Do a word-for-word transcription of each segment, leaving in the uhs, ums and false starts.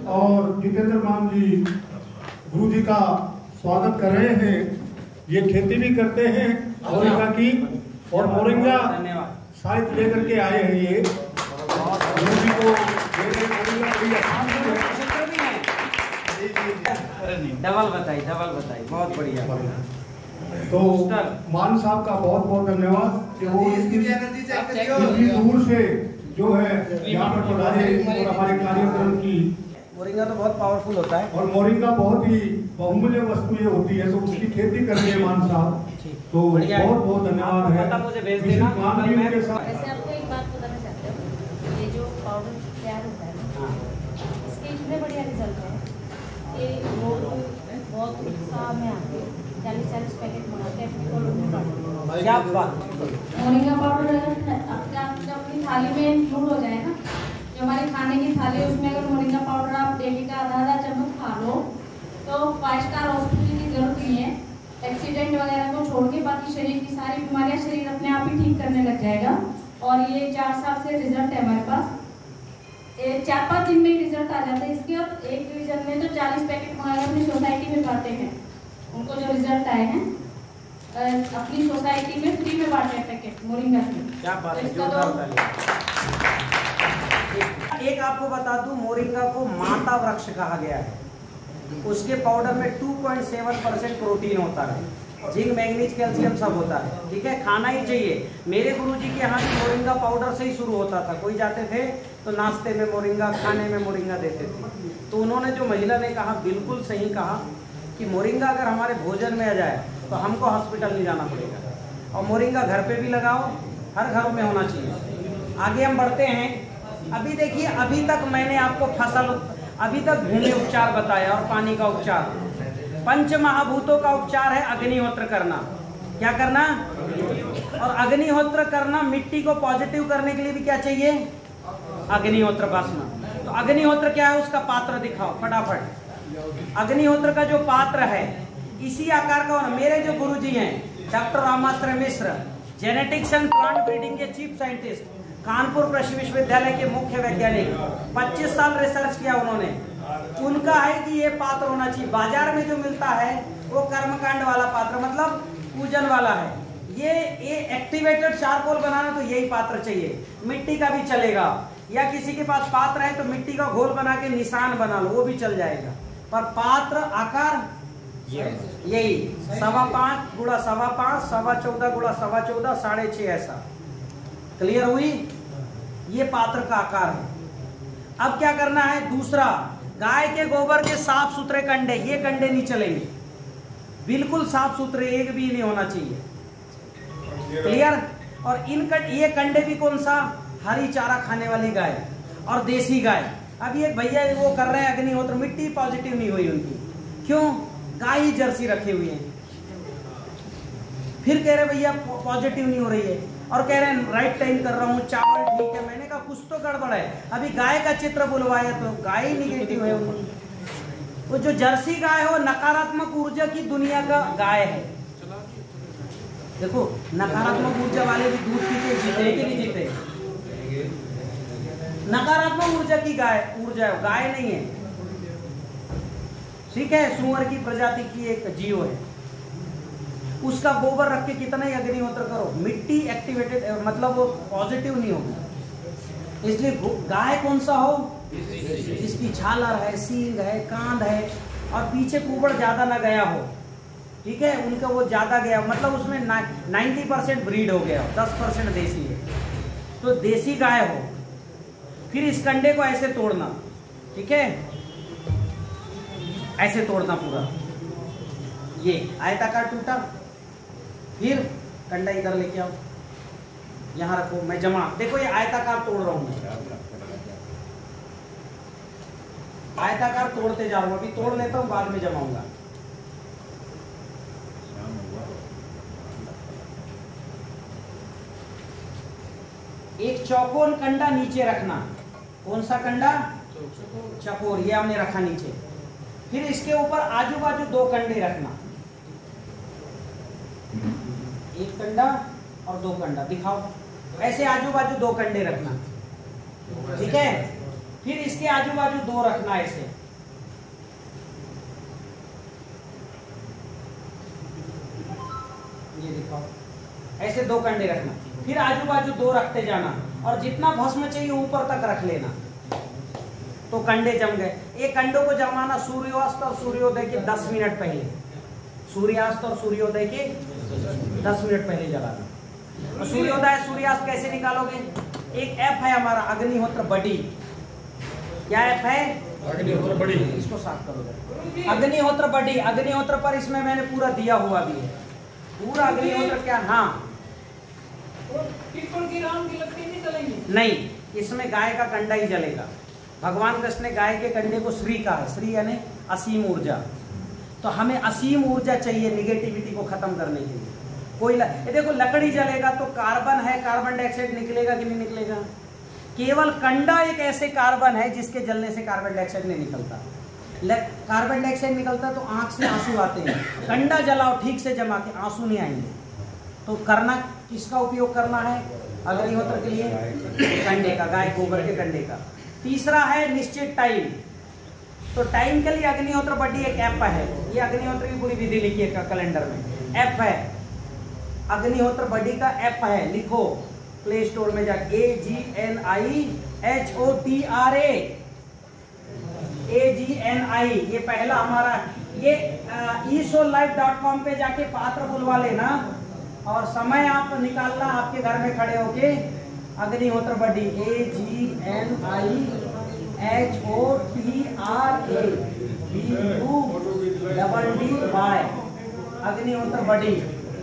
और जितेंद्र मान जी गुरु जी का स्वागत कर रहे हैं। ये खेती भी करते हैं मोरिंगा की, और मोरिंगा साहित्य लेकर के आए हैं। ये गुरु जी को डबल बताई डबल बताई बहुत बढ़िया। तो मान साहब का बहुत बहुत धन्यवाद कि वो इतनी दूर से जो है यहाँ पर पधारे और हमारे कार्यक्रम की। मोरिंगा तो बहुत पावरफुल होता है और मोरिंगा बहुत ही बहुमूल्य वस्तु ये होती है, तो उसकी खेती करते हैं मान साहब, तो बहुत बहुत धन्यवाद है। मुझे भेज देना। वैसे आपको एक बात बताना चाहते हो, ये जो पाउडर तैयार होता है ना, इसके इतने बढ़िया रिजल्ट है कि लोग बहुत उत्साह में आते हैं, चालीस चालीस पैकेट मंगाते हैं अपनी कॉलोनी में। क्या बात, मोरिंगा पाउडर जब अपनी थाली में इंक्लूड हो जाए ना, जो हमारी खाने की थाली है उसमें अगर मोरिंगा पाउडर आप डेली का आधा आधा चम्मच खा लो तो फाइव स्टार हॉस्पिटल की जरूरत नहीं है। एक्सीडेंट वगैरह को छोड़ के बाकी शरीर की सारी बीमारियां शरीर अपने आप ही ठीक करने लग जाएगा। और ये चार साल से रिजल्ट है हमारे पास, ये चार पाँच दिन में रिजल्ट आ जाता है इसके। और एक डिवीजन में तो चालीस पैकेट मंगाकर अपनी सोसाइटी में बांटे हैं, उनको जो रिजल्ट आए हैं अपनी सोसाइटी में फ्री में बांटे हैं पैकेट मोरिंगा की। क्या बात है। एक आपको बता दूं, मोरिंगा को माता वृक्ष कहा गया है। उसके पाउडर में दो पॉइंट सात परसेंट प्रोटीन होता है, जिंक मैग्नीज कैल्शियम सब होता है। ठीक है, खाना ही चाहिए। मेरे गुरुजी के यहाँ भी मोरिंगा पाउडर से ही शुरू होता था। कोई जाते थे तो नाश्ते में मोरिंगा, खाने में मोरिंगा देते थे। तो उन्होंने जो महिला ने कहा बिल्कुल सही कहा कि मोरिंगा अगर हमारे भोजन में आ जाए तो हमको हॉस्पिटल नहीं जाना पड़ेगा। और मोरिंगा घर पे भी लगाओ, हर घरों में होना चाहिए। आगे हम बढ़ते हैं। अभी देखिए, अभी तक मैंने आपको फसल, अभी तक भूमि उपचार बताया और पानी का उपचार। पंच महाभूतों का उपचार है अग्निहोत्र करना। क्या करना? और अग्निहोत्र करना, मिट्टी को पॉजिटिव करने के लिए भी क्या चाहिए? अग्निहोत्र भस्म। तो अग्निहोत्र क्या है, उसका पात्र दिखाओ फटाफट। अग्निहोत्र का जो पात्र है इसी आकार का। मेरे जो गुरुजी हैं doctor Ramashray Mishra, genetics and plant breeding के चीफ साइंटिस्ट, कानपुर कृषि विश्वविद्यालय के मुख्य वैज्ञानिक, पच्चीस साल रिसर्च किया उन्होंने। उनका है कि ये पात्र होना चाहिए। बाजार में जो मिलता है वो कर्मकांड वाला पात्र, मतलब पूजन वाला है। ये ये एक्टिवेटेड चारकोल बनाना तो यही पात्र चाहिए। मिट्टी का भी चलेगा, या किसी के पास पात्र है तो मिट्टी का घोल बना के निशान बना लो, वो भी चल जाएगा। पर पात्र आकार यही सवा पांच गुड़ा सवा पांच, सवा चौदह गुड़ा सवा चौदह, साढ़े छह, ऐसा। क्लियर हुई? ये पात्र का आकार है। अब क्या करना है? दूसरा, गाय के गोबर के साफ सुथरे कंडे, ये कंडे नहीं चलेंगे, बिल्कुल साफ सुथरे, एक भी नहीं होना चाहिए। क्लियर? और इन कट, ये कंडे भी कौन सा? हरी चारा खाने वाली गाय और देसी गाय। अब ये भैया वो कर रहे हैं अग्निहोत्र, मिट्टी पॉजिटिव नहीं हुई उनकी। क्यों? गाय ही जर्सी रखे हुए हैं। फिर कह रहे भैया पॉजिटिव नहीं हो रही है, और कह रहे हैं राइट टाइम कर रहा हूँ, चावल ठीक है। मैंने कहा कुछ तो गड़बड़ है। अभी गाय का चित्र बुलवाया तो गाय ही निगेटिव है। वो जो जर्सी गाय हो, नकारात्मक ऊर्जा की दुनिया का गाय है। देखो, नकारात्मक ऊर्जा वाले भी दूध पीते जीते कि नहीं जीते? नकारात्मक ऊर्जा की गाय ऊर्जा है, गाय नहीं है। ठीक है, सुअर की प्रजाति की एक जीव है। उसका गोबर रख के कितना ही अग्निहोत्र करो, मिट्टी एक्टिवेटेड, मतलब वो पॉजिटिव नहीं होगी। इसलिए गाय कौन सा हो? जिसकी झालर है, सींग है, कांध है, और पीछे कुबड़ ज्यादा ना गया हो। ठीक है, उनका वो ज्यादा गया, मतलब उसमें नब्बे परसेंट ब्रीड हो गया, दस परसेंट देसी है। तो देसी गाय हो। फिर इस कंडे को ऐसे तोड़ना, ठीक है, ऐसे तोड़ना पूरा। ये आयताकार टूटा, फिर कंडा इधर लेके आओ, यहां रखो, मैं जमा। देखो ये आयताकार तोड़ रहा हूं मैं, आयताकार तोड़ते जा रहा हूं। अभी तोड़ लेता हूं, बाद में जमाऊंगा। एक चौकोर कंडा नीचे रखना। कौन सा कंडा? चकोर, ये हमने रखा नीचे। फिर इसके ऊपर आजू बाजू दो कंडे रखना, एक कंडा और दो कंडा। दिखाओ, ऐसे आजू बाजू दो कंडे रखना। ठीक है, फिर इसके आजू बाजू दो रखना ऐसे, ये दिखाओ, ऐसे दो कंडे रखना, फिर आजू बाजू दो रखते जाना, और जितना भस्म चाहिए ऊपर तक रख लेना। तो कंडे जम गए। एक कंडों को जमाना सूर्यास्त और सूर्योदय के दस मिनट पहले, सूर्यास्त और सूर्योदय के दस मिनट पहले जलाना। और सूर्योदय सूर्यास्त कैसे निकालोगे? एक ऐप है हमारा अग्निहोत्र बडी। क्या ऐप है? अग्निहोत्र बडी। इसको साफ करो, अग्निहोत्र बडी। अग्निहोत्र पर इसमें मैंने पूरा दिया हुआ भी है, पूरा अग्निहोत्र क्या। हाँ, पीपल की राम की लकड़ी नहीं जलेंगी? नहीं, इसमें गाय का कंडा ही जलेगा। भगवान कृष्ण ने गाय के कंडे को श्री कहा है, श्री यानी असीम ऊर्जा। तो हमें असीम ऊर्जा चाहिए निगेटिविटी को खत्म करने के लिए। कोई ल... ये देखो लकड़ी जलेगा तो कार्बन है, कार्बन डाइऑक्साइड निकलेगा कि नहीं निकलेगा? केवल कंडा एक ऐसे कार्बन है जिसके जलने से कार्बन डाइऑक्साइड नहीं निकलता। कार्बन डाइऑक्साइड निकलता तो आंख से आंसू आते हैं। कंडा जलाओ ठीक से जमा के, आंसू नहीं आएंगे। तो करना किसका उपयोग करना है अग्निहोत्र के लिए? कंडे का, गाय गोबर के कंडे का। तीसरा है निश्चित टाइम। तो टाइम के लिए अग्निहोत्र बडी एक ऐप है, ये अग्निहोत्र की पूरी विधि लिखी है कैलेंडर में, ऐप है अग्निहोत्र बडी का ऐप है, लिखो प्ले स्टोर में जाके, A G N I H O T R A, A G N I, ये पहला हमारा। ये e so life dot com पे जाके पात्र बुलवा लेना, और समय आप निकालना आपके घर में खड़े होके, Agnihotra buddy, A G N I H O T R A B U double D Y, Agnihotra buddy.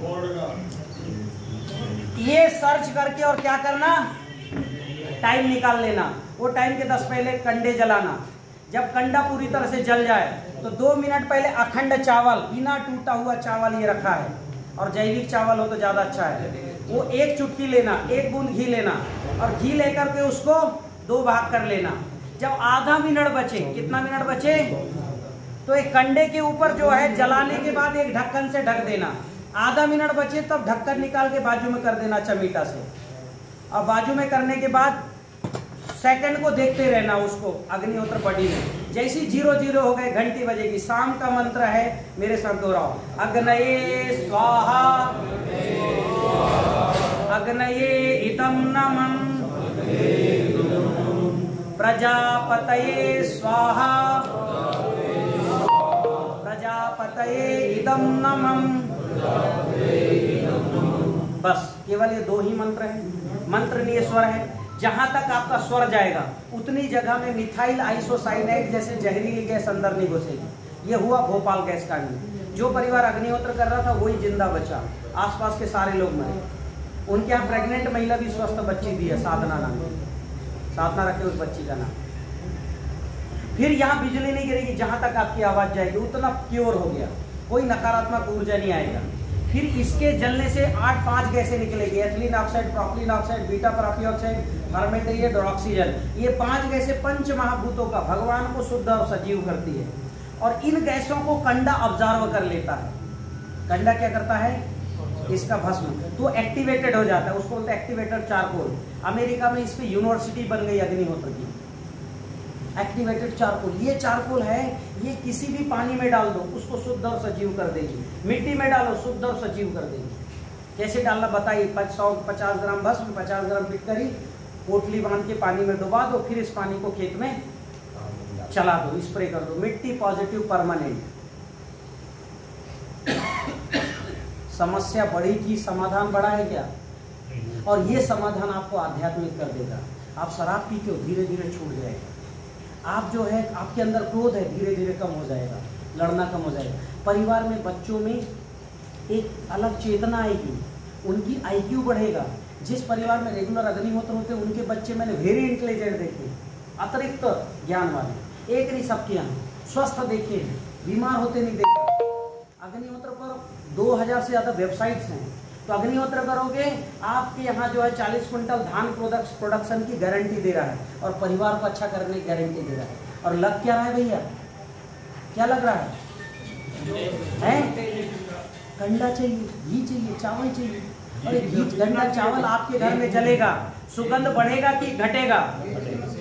ये सर्च करके और क्या करना, टाइम निकाल लेना। वो टाइम के दस पहले कंडे जलाना। जब कंडा पूरी तरह से जल जाए तो दो मिनट पहले अखंड चावल, बिना टूटा हुआ चावल ये रखा है, और जैविक चावल हो तो ज्यादा अच्छा है, वो एक चुटकी लेना, एक बूंद घी लेना, और घी लेकर के उसको दो भाग कर लेना। जब आधा मिनट बचे, कितना मिनट बचे, तो एक कंडे के ऊपर जो है जलाने के बाद एक ढक्कन से ढक देना। आधा मिनट बचे तब ढक्कन निकाल के बाजू में कर देना चमीटा से, और बाजू में करने के बाद सेकंड को देखते रहना उसको अग्निहोत्र बडी में। जैसी जीरो जीरो हो गए घंटी बजेगी। शाम का मंत्र है, मेरे साथ दोहराओ, अग्नये स्वाहा, अग्नये इदं नमः, प्रजापतये स्वाहा, प्रजापतये इदं नमः। बस केवल ये दो ही मंत्र हैं, मंत्र नहीं स्वर है। जहां तक आपका स्वर जाएगा उतनी जगह में मिथाइल आइसोसाइनाइड जैसे जहरीली गैस अंदर नहीं घुसेगी। ये हुआ भोपाल गैस कांड में। जो परिवार अग्निहोत्र कर रहा था वही जिंदा बचा, आसपास के सारे लोग मरे। उनके यहाँ प्रेग्नेंट महिला भी स्वस्थ बच्ची दी है, साधना नाम की, साधना रखे उस बच्ची का नाम। फिर यहाँ बिजली नहीं गिरेगी, जहां तक आपकी आवाज जाएगी उतना प्योर हो गया, कोई नकारात्मक ऊर्जा नहीं आएगा। फिर इसके जलने से आठ पांच गैसें निकलेगी, ethylene oxide, propylene oxide, beta प्रोपियोक्साइड, फॉर्मेल्डिहाइड और ऑक्सीजन। ये पांच गैसें पंच महाभूतों का, भगवान को शुद्ध और सजीव करती है। और इन गैसों को कंडा ऑब्जर्व कर लेता है। कंडा क्या करता है, इसका भस्म तो एक्टिवेटेड हो जाता है, उसको बोलते हैं एक्टिवेटेड चारकोल। अमेरिका में इस पे यूनिवर्सिटी बन गई अग्निहोत्र की, एक्टिवेटेड चारकोल। ये चारकोल है, ये किसी भी पानी में डाल दो उसको शुद्ध और सजीव कर देगी, मिट्टी में डालो शुद्ध और सजीव कर देगी। कैसे डालना बताइए, सौ पचास ग्राम भस्म, पचास ग्राम फिटकरी, पोटली बांध के पानी में डुबा दो, फिर इस पानी को खेत में चला दो, स्प्रे कर दो, मिट्टी पॉजिटिव परमानेंट। समस्या बढ़ी की समाधान बड़ा है क्या? और ये समाधान आपको आध्यात्मिक कर देगा। आप शराब पीते हो, धीरे धीरे छूट जाएगा। आप जो है, आपके अंदर क्रोध है, धीरे धीरे कम हो जाएगा, लड़ना कम हो जाएगा। परिवार में बच्चों में एक अलग चेतना आएगी, उनकी आईक्यू बढ़ेगा। जिस परिवार में रेगुलर अग्निहोत्र होते हैं उनके बच्चे मैंने वेरी इंटेलिजेंट देखे, अतिरिक्त ज्ञान वाले, एक नहीं सबके यहाँ स्वस्थ देखे, बीमार होते नहीं देखे। अग्निहोत्र पर दो हजार से ज्यादा वेबसाइट्स हैं। तो अग्निहोत्र करोगे, आपके यहाँ जो है चालीस क्विंटल धान प्रोडक्ट प्रोडक्शन की गारंटी दे रहा है, और परिवार को अच्छा करने की गारंटी दे रहा है। और लग क्या रहा है भैया, क्या लग रहा है, है? कंडा चाहिए, घी चाहिए, चावल चाहिए। और घी गंदा चावल आपके घर में जलेगा, सुगंध बढ़ेगा कि घटेगा?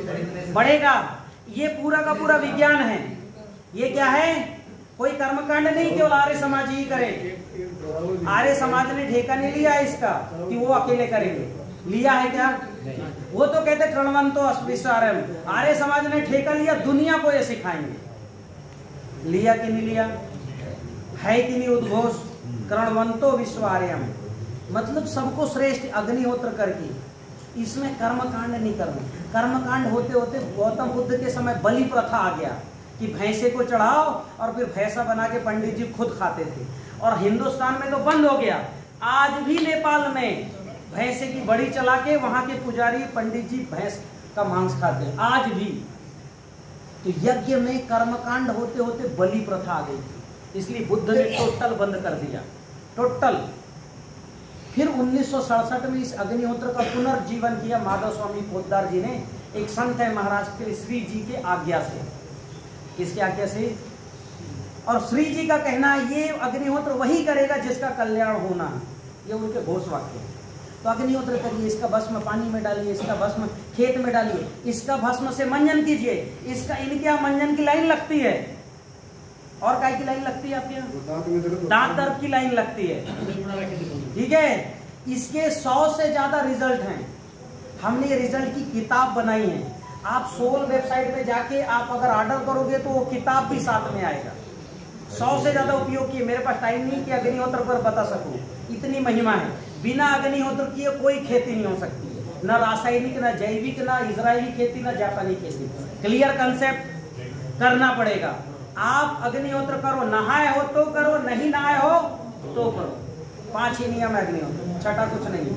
बढ़ेगा। ये पूरा का पूरा विज्ञान है। ये क्या है? कोई कर्मकांड नहीं केवल आर्य समाज ही करे। आर्य समाज ने ठेका नहीं लिया इसका कि वो अकेले करेंगे। लिया है क्या? वो तो कहते कृणवंतो विश्वारम। आर्य समाज ने ठेका लिया दुनिया को ये सिखाएंगे। लिया कि नहीं लिया? है कि नहीं उद्घोष? कृणवंतो विश्वार्यम मतलब सबको श्रेष्ठ अग्निहोत्र करके। इसमें कर्मकांड नहीं करना। कर्मकांड होते होते गौतम बुद्ध के समय बलि प्रथा आ गया कि भैंसे को चढ़ाओ और फिर भैंसा बना के पंडित जी खुद खाते थे। और हिंदुस्तान में तो बंद हो गया। आज भी नेपाल में भैंसे की बड़ी चला के वहां के पुजारी पंडित जी भैंस का मांस खाते हैं आज भी। तो यज्ञ में कर्मकांड होते होते बलि प्रथा आ गई थी, इसलिए बुद्ध ने टोटल बंद कर दिया, टोटल। फिर उन्नीस सौ सड़सठ में इस अग्निहोत्र का पुनर्जीवन किया माधव स्वामी पोद्दार जी ने। एक संत है महाराष्ट्र के श्री जी के आज्ञा से। किसकी आज्ञा से? और श्री जी का कहना है ये अग्निहोत्र वही करेगा जिसका कल्याण होना है। ये उनके घोष वाक्य है। तो अग्निहोत्र करिए, इसका भस्म पानी में डालिए, इसका भस्म खेत में डालिए, इसका भस्म से मंजन कीजिए। इसका इनके यहाँ मंजन की लाइन लगती है। और काय की लाइन लगती है आपके यहाँ? दांत दर्द की लाइन लगती है। ठीक है। इसके सौ से ज्यादा रिजल्ट हैं। हमने ये रिजल्ट की किताब बनाई है। आप सोल वेबसाइट पे जाके आप अगर ऑर्डर करोगे तो वो किताब भी साथ में आएगा। सौ से ज्यादा उपयोग किए। मेरे पास टाइम नहीं कि अग्निहोत्र पर बता सकूं, इतनी महिमा है। बिना अग्निहोत्र किए कोई खेती नहीं हो सकती, न रासायनिक, न जैविक, न इजरायली खेती, न जापानी खेती। क्लियर कंसेप्ट करना पड़ेगा। आप अग्निहोत्र करो, नहाए हो तो करो, नहीं नहाए हो तो करो। पांच ही नियम है अग्निहोत्र, छठा कुछ नहीं।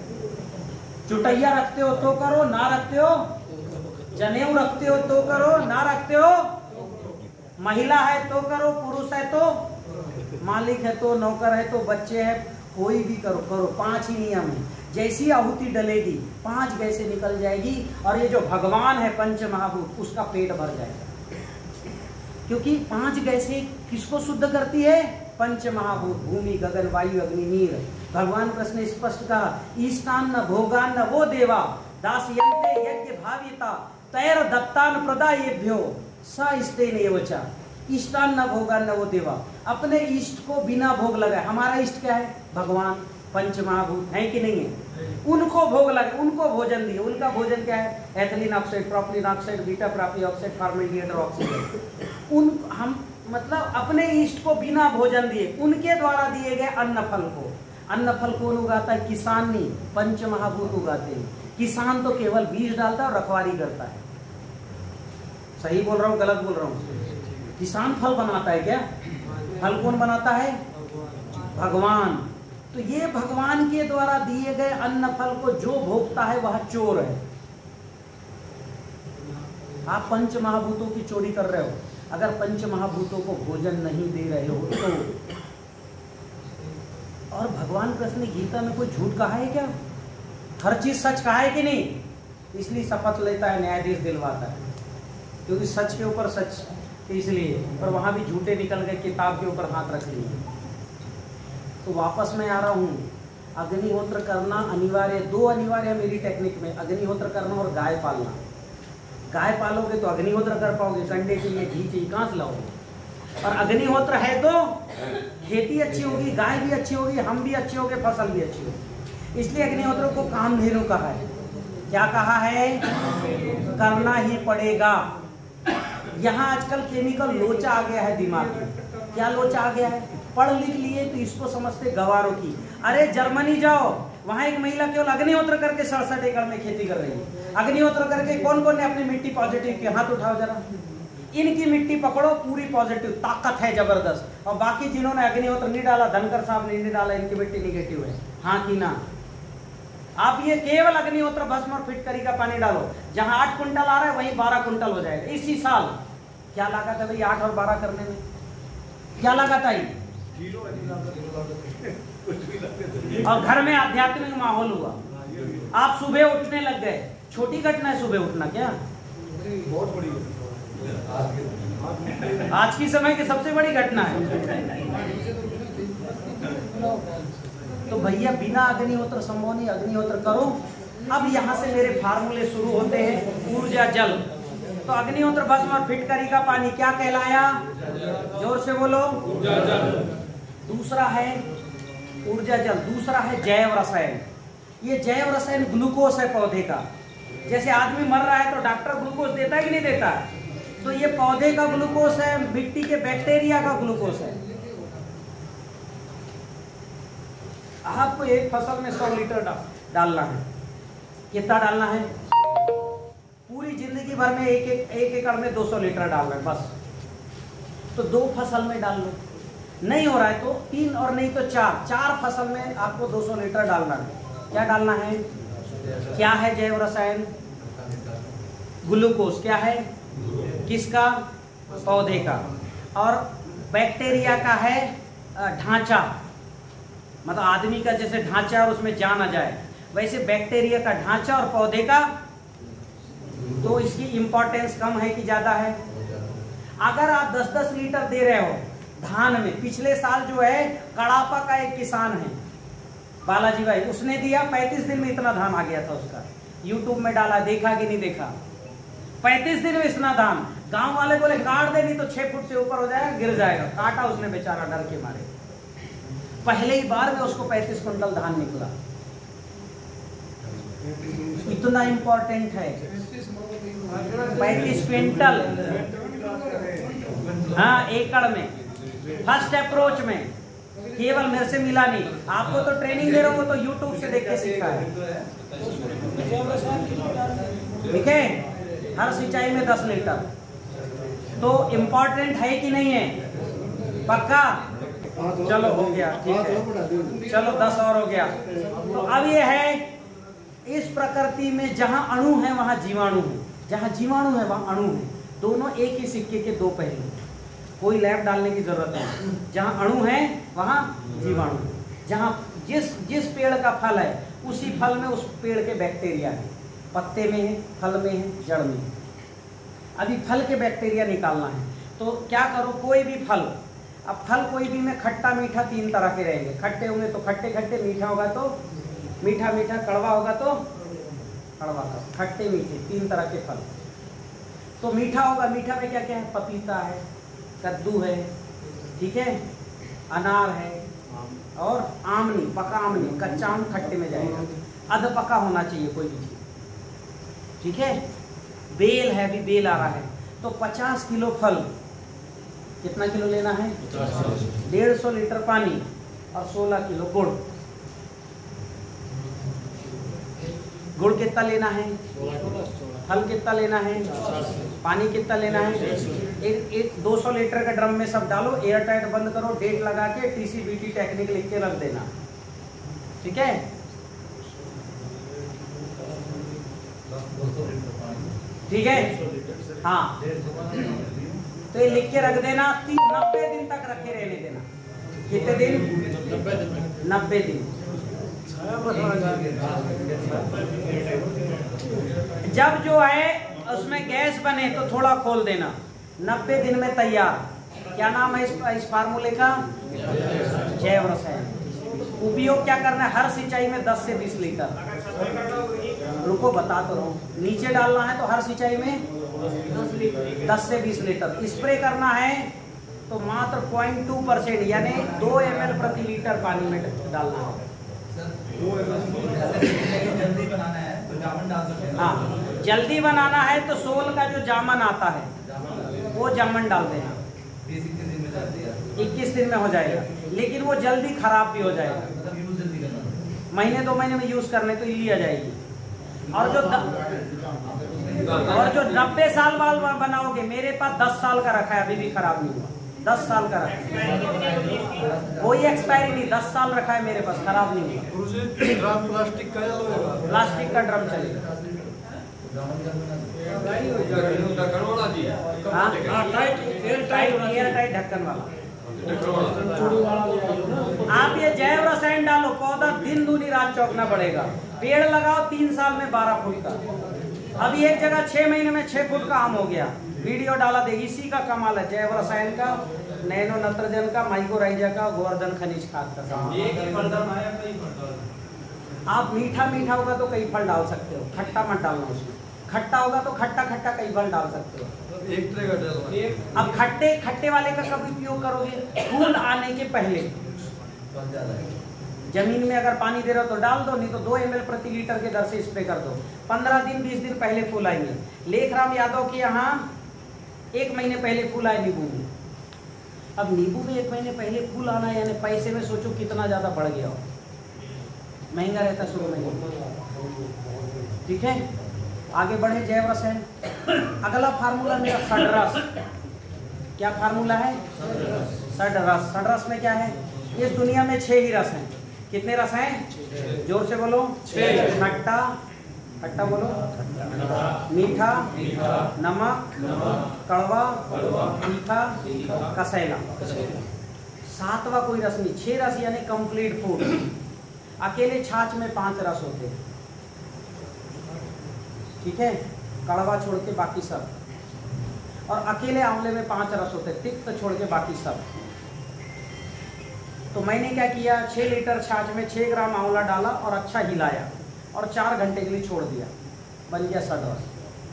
चुटैया रखते हो तो करो, ना रखते हो, जनेऊ रखते हो तो करो, ना रखते हो, महिला है तो करो, पुरुष है तो, मालिक है तो, नौकर है तो, बच्चे है, कोई भी करो करो। पांच ही नियम है। जैसी आहुति डलेगी पांच गैसें निकल जाएगी और ये जो भगवान है पंच महाभूत उसका पेट भर जाएगा। क्योंकि पांच गैसें किसको शुद्ध करती है? पंच महाभूत, भूमि, गगन, वायु, अग्नि, नीर। भगवान कृष्ण ने स्पष्ट कहा ईष्टान्न भोगान्न वो देवा दासयन्ते यज्ञ भाविता तैर दत्तान प्रदायेभ्यो सस्तेन एवचा। इष्टान्न भोगान्न वो देवा, अपने इष्ट को बिना भोग लगाए। हमारा इष्ट क्या है? भगवान, पंच महाभूत है कि नहीं है? उनको भोग लगे, उनको भोजन दिए। उनका भोजन क्या है? Ethylene oxide, propylene oxide, beta प्रापी ऑक्साइड, फॉर्मेलिएटर ऑक्सीजन। उन हम मतलब अपने इष्ट को बिना भोजन दिए उनके द्वारा दिए गए अन्न फल को। अन्न फल कौन उगाता है? किसान नहीं, पंच महाभूत उगाते हैं। किसान तो केवल बीज डालता है और रखवारी करता है। सही बोल रहा हूँ गलत बोल रहा हूँ? किसान फल बनाता है क्या? फल कौन बनाता है? भगवान। तो ये भगवान के द्वारा दिए गए अन्न फल को जो भोगता है वह चोर है। आप पंच महाभूतों की चोरी कर रहे हो। अगर पंच महाभूतों को भोजन नहीं दे रहे हो तो। और भगवान कृष्ण ने गीता में कोई झूठ कहा है क्या? हर चीज सच कहा है कि नहीं? इसलिए शपथ लेता है, न्यायाधीश दिलवाता है, क्योंकि सच के ऊपर सच, इसलिए। पर वहां भी झूठे निकल गए, किताब के ऊपर हाथ रख लिए। तो वापस मैं आ रहा हूँ, अग्निहोत्र करना अनिवार्य। दो अनिवार्य है मेरी टेक्निक में, अग्निहोत्र करना और गाय पालना। गाय पालोगे तो अग्निहोत्र कर पाओगे, कंडे चाहिए, घी चाहिए, कहाँ से लाओगे? और अग्निहोत्र है तो खेती अच्छी होगी, गाय भी अच्छी होगी, हम भी अच्छे होंगे, फसल भी अच्छी होगी। इसलिए अग्निहोत्र को कामधेनु कहा है। क्या कहा है? करना ही पड़ेगा। यहाँ आजकल केमिकल लोचा आ गया है दिमाग में। क्या लोचा आ गया है? पढ़ लिख लिए तो इसको समझते गवारों की। अरे जर्मनी जाओ, वहां एक महिला केवल अग्निहोत्र करके सड़सठ एकड़ में खेती कर रही है। अग्निहोत्र करके कौन कौन ने अपनी मिट्टी पॉजिटिव की? हाथ उठाओ जरा। इनकी मिट्टी पकड़ो, पूरी पॉजिटिव, ताकत है जबरदस्त। और बाकी जिन्होंने अग्निहोत्र नहीं डाला, धनकर साहब ने नहीं डाला, इनकी मिट्टी निगेटिव है। हाँ कि ना? आप ये केवल अग्निहोत्र भस्म और फिटकरी का पानी डालो, जहां आठ कुंटल आ रहा है वहीं बारह कुंटल हो जाएगा इसी साल। क्या लागत है भाई आठ और बारह करने में? क्या लागत आई? और घर में आध्यात्मिक माहौल हुआ। आप सुबह उठने लग गए। छोटी घटना है सुबह उठना क्या? बहुत बड़ी आज की समय की सबसे बड़ी घटना है। तो भैया बिना अग्निहोत्र संभव नहीं, अग्निहोत्र करो। अब यहाँ से मेरे फार्मूले शुरू होते हैं। ऊर्जा जल, तो अग्निहोत्र भस्म और फिटकरी का पानी क्या कहलाया? जोर से बोलो। दूसरा है ऊर्जा जल, दूसरा है जैव रसायन। ये जैव रसायन ग्लूकोज है पौधे का। जैसे आदमी मर रहा है तो डॉक्टर ग्लूकोज देता है कि नहीं देता? तो ये पौधे का ग्लूकोज है, मिट्टी के बैक्टीरिया का ग्लूकोज है। आपको एक फसल में सौ लीटर डालना है। कितना डालना है? पूरी जिंदगी भर में एक एक एक एकड़ में दो सौ लीटर डालना है बस। तो दो फसल में डाल लो, नहीं हो रहा है तो तीन और नहीं तो चार चार फसल में आपको दो सौ लीटर डालना है। क्या डालना है? क्या है जैव रसायन? ग्लूकोज। क्या है? किसका? पौधे का। और बैक्टीरिया का है ढांचा, मतलब आदमी का जैसे ढांचा और उसमें जान आ जाए, वैसे बैक्टीरिया का ढांचा और पौधे का। तो इसकी इंपॉर्टेंस कम है कि ज्यादा है? अगर आप दस दस लीटर दे रहे हो धान में, पिछले साल जो है कड़ापा का एक किसान है बालाजी भाई, उसने दिया पैंतीस दिन में इतना धान आ गया था उसका। यूट्यूब में डाला, देखा कि नहीं देखा? पैंतीस दिन में इतना धान। गांव वाले बोले काट दे नहीं तो छह फुट से ऊपर हो जाएगा, गिर जाएगा। काटा उसने बेचारा डर के मारे। पहले ही बार में उसको पैंतीस कुंटल धान निकला। इतना इंपॉर्टेंट है पैंतीस क्विंटल, हाँ एकड़ में। फर्स्ट अप्रोच में केवल मेरे से मिला नहीं, आपको तो ट्रेनिंग दे रहा हूँ तो यूट्यूब से देख के सीखा है। ठीक है, हर सिंचाई में दस लीटर। तो इम्पोर्टेंट है कि नहीं है? पक्का? चलो हो गया, ठीक है, चलो दस और हो गया। तो अब ये है, इस प्रकृति में जहां अणु है वहां जीवाणु है, जहां जीवाणु है वहां अणु है। दोनों एक ही सिक्के के दो पहलू, कोई लैब डालने की जरूरत नहीं। जहां अणु है वहां जीवाणु, जहां जिस जिस पेड़ का फल है उसी फल में उस पेड़ के बैक्टीरिया है। पत्ते में है, फल में है, जड़ में है। अभी फल के बैक्टीरिया निकालना है तो क्या करो? कोई भी फल, अब फल कोई भी में खट्टा मीठा तीन तरह के रहेंगे। खट्टे होंगे तो खट्टे खट्टे, मीठा होगा तो मीठा मीठा, कड़वा होगा तो कड़वा का। खट्टे मीठे तीन तरह के फल। तो मीठा होगा, मीठा में क्या क्या है? पपीता है, कद्दू है, ठीक है, अनार है, और आमनी, पका आमनी। कच्चा आम खट्टे में जाएगा, अध पका होना चाहिए कोई भी चीज, ठीक है। बेल है, अभी बेल आ रहा है तो पचास किलो फल, कितना किलो लेना है? डेढ़ सौ लीटर पानी और सोलह किलो गुड़। गुड़ कितना लेना है? फल कितना लेना है? पानी कितना लेना है? एक एक दो सौ लीटर का ड्रम में सब डालो, एयर टाइट बंद करो, डेट लगा के टीसीबीटी टेक्निक लिख के रख देना, ठीक है। ठीक है, हाँ, तो ये लिख के रख देना। नब्बे दिन तक रखे रहने देना। कितने दिन? नब्बे दिन। जब जो है उसमें गैस बने तो थोड़ा खोल देना। नब्बे दिन में तैयार। क्या नाम है इस, इस फार्मूले का? जैव रसायन। उपयोग क्या करना है? हर सिंचाई में दस से बीस लीटर। रुको बता तो रहा हूँ। नीचे डालना है तो हर सिंचाई में दस से बीस लीटर। स्प्रे करना है तो मात्र पॉइंट टू परसेंट यानी दो एम एल प्रति लीटर पानी में डालना है। जल्दी बनाना है तो जामुन डाल सकते हैं। हाँ, जल्दी बनाना है तो सोल का जो जामुन आता है वो जामुन डाल देना। इक्कीस दिन में हो जाएगा, लेकिन वो जल्दी खराब भी हो जाएगा। महीने दो महीने में यूज करने तो इली आ जाएगी। और जो द... और जो नब्बे साल बाद बनाओगे, मेरे पास दस साल का रखा है, अभी भी खराब नहीं हुआ। दस साल का रखा है, कोई एक्सपायरी नहीं, दस साल रखा है मेरे पास, खराब नहीं हुआ। प्लास्टिक का प्लास्टिक का ड्रम चलेगा। एयर टाइट ढक्कन वाला। आप ये जैव रसायन डालो, पौधा दिन दूनी रात चौकना पड़ेगा। पेड़ लगाओ तीन साल में बारह फुट का। अभी एक जगह छह महीने में छह फुट का आम हो गया। वीडियो डाला दे। इसी का कमाल है, जैव रसायन का, नैनो नत्रजन का, माइक्रोराइजा का, गोवर्धन खनिज खाद का। आप मीठा मीठा होगा तो कई फल डाल सकते हो, खट्टा मत डालना उसमें। खट्टा होगा तो खट्टा खट्टा कई बार डाल सकते हो। एक ट्रे का डालना। अब खट्टे खट्टे वाले का कब उपयोग करोगे? फूल आने के पहले। जमीन में अगर पानी दे रहे हो तो डाल दो, नहीं तो दो एम एल प्रति लीटर के दर से स्प्रे कर दो। पंद्रह दिन बीस दिन पहले फूल आएंगे। लेखराम यादव के यहाँ एक महीने पहले फूल आए नींबू में। अब नींबू में एक महीने पहले फूल आना यानी पैसे में सोचो कितना ज्यादा बढ़ गया हो, महंगा रहता शुरू में। ठीक है, आगे बढ़े। जैव रसायन, अगला फार्मूला मेरा षडरस। क्या फार्मूला है? षडरस। षडरस में क्या है? इस दुनिया में छह ही रस हैं। कितने रस हैं? जोर से बोलो। छह। खट्टा, खट्टा बोलो, मीठा, नमक, कड़वा, तीखा, कसैला। सातवां कोई रस नहीं। छह रस यानी कंप्लीट फूड। अकेले छाछ में पांच रस होते हैं। ठीक है, कड़वा छोड़ के बाकी सब। और अकेले आंवले में पांच रस होते हैं, तिक्त छोड़ के बाकी सब। तो मैंने क्या किया, छह लीटर छाछ में छह ग्राम आंवला डाला और अच्छा हिलाया और चार घंटे के लिए छोड़ दिया, बन गया षडरस।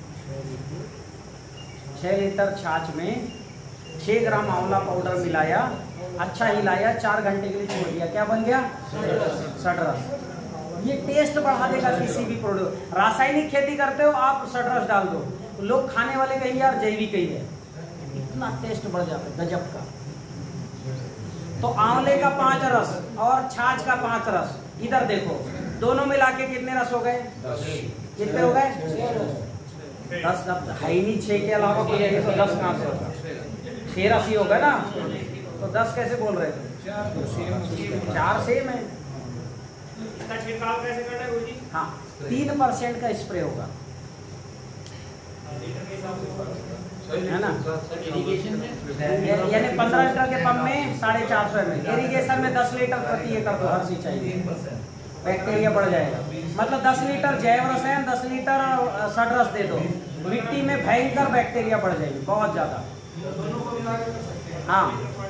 छह लीटर छाछ में छह ग्राम आंवला पाउडर मिलाया, अच्छा हिलाया, चार घंटे के लिए छोड़ दिया, क्या बन गया? षडरस। ये टेस्ट बढ़ा देगा किसी भी प्रोडक्ट। रासायनिक खेती करते हो आप, षडरस डाल दो, लोग खाने वाले कहीं यार जैविक ही है, इतना टेस्ट बढ़ जाता है गजब का। तो आंवले का पांच रस और छाछ का पांच रस, इधर देखो, दोनों मिला के कितने रस हो गए? कितने हो गए? दस। अब है ही नहीं, छह के अलावा कोई है तो दस कहाँ से होगा? छह रस ही होगा ना, तो दस कैसे बोल रहे थे? चार सेम है। इसका छिड़काव कैसे करना है गुरुजी? हाँ, तीन परसेंट का स्प्रे होगा, है ना? यानी पंद्रह लीटर के पंप में साढ़े चार सौ एम एल। इरीगेशन में दस लीटर प्रति एकड़ तो हर चीज चाहिए, बैक्टीरिया बढ़ जाएगा। मतलब दस लीटर जैव रसायन, दस लीटर षडरस दे दो, मिट्टी में भयंकर बैक्टीरिया बढ़ जाएगी, बहुत ज्यादा। हाँ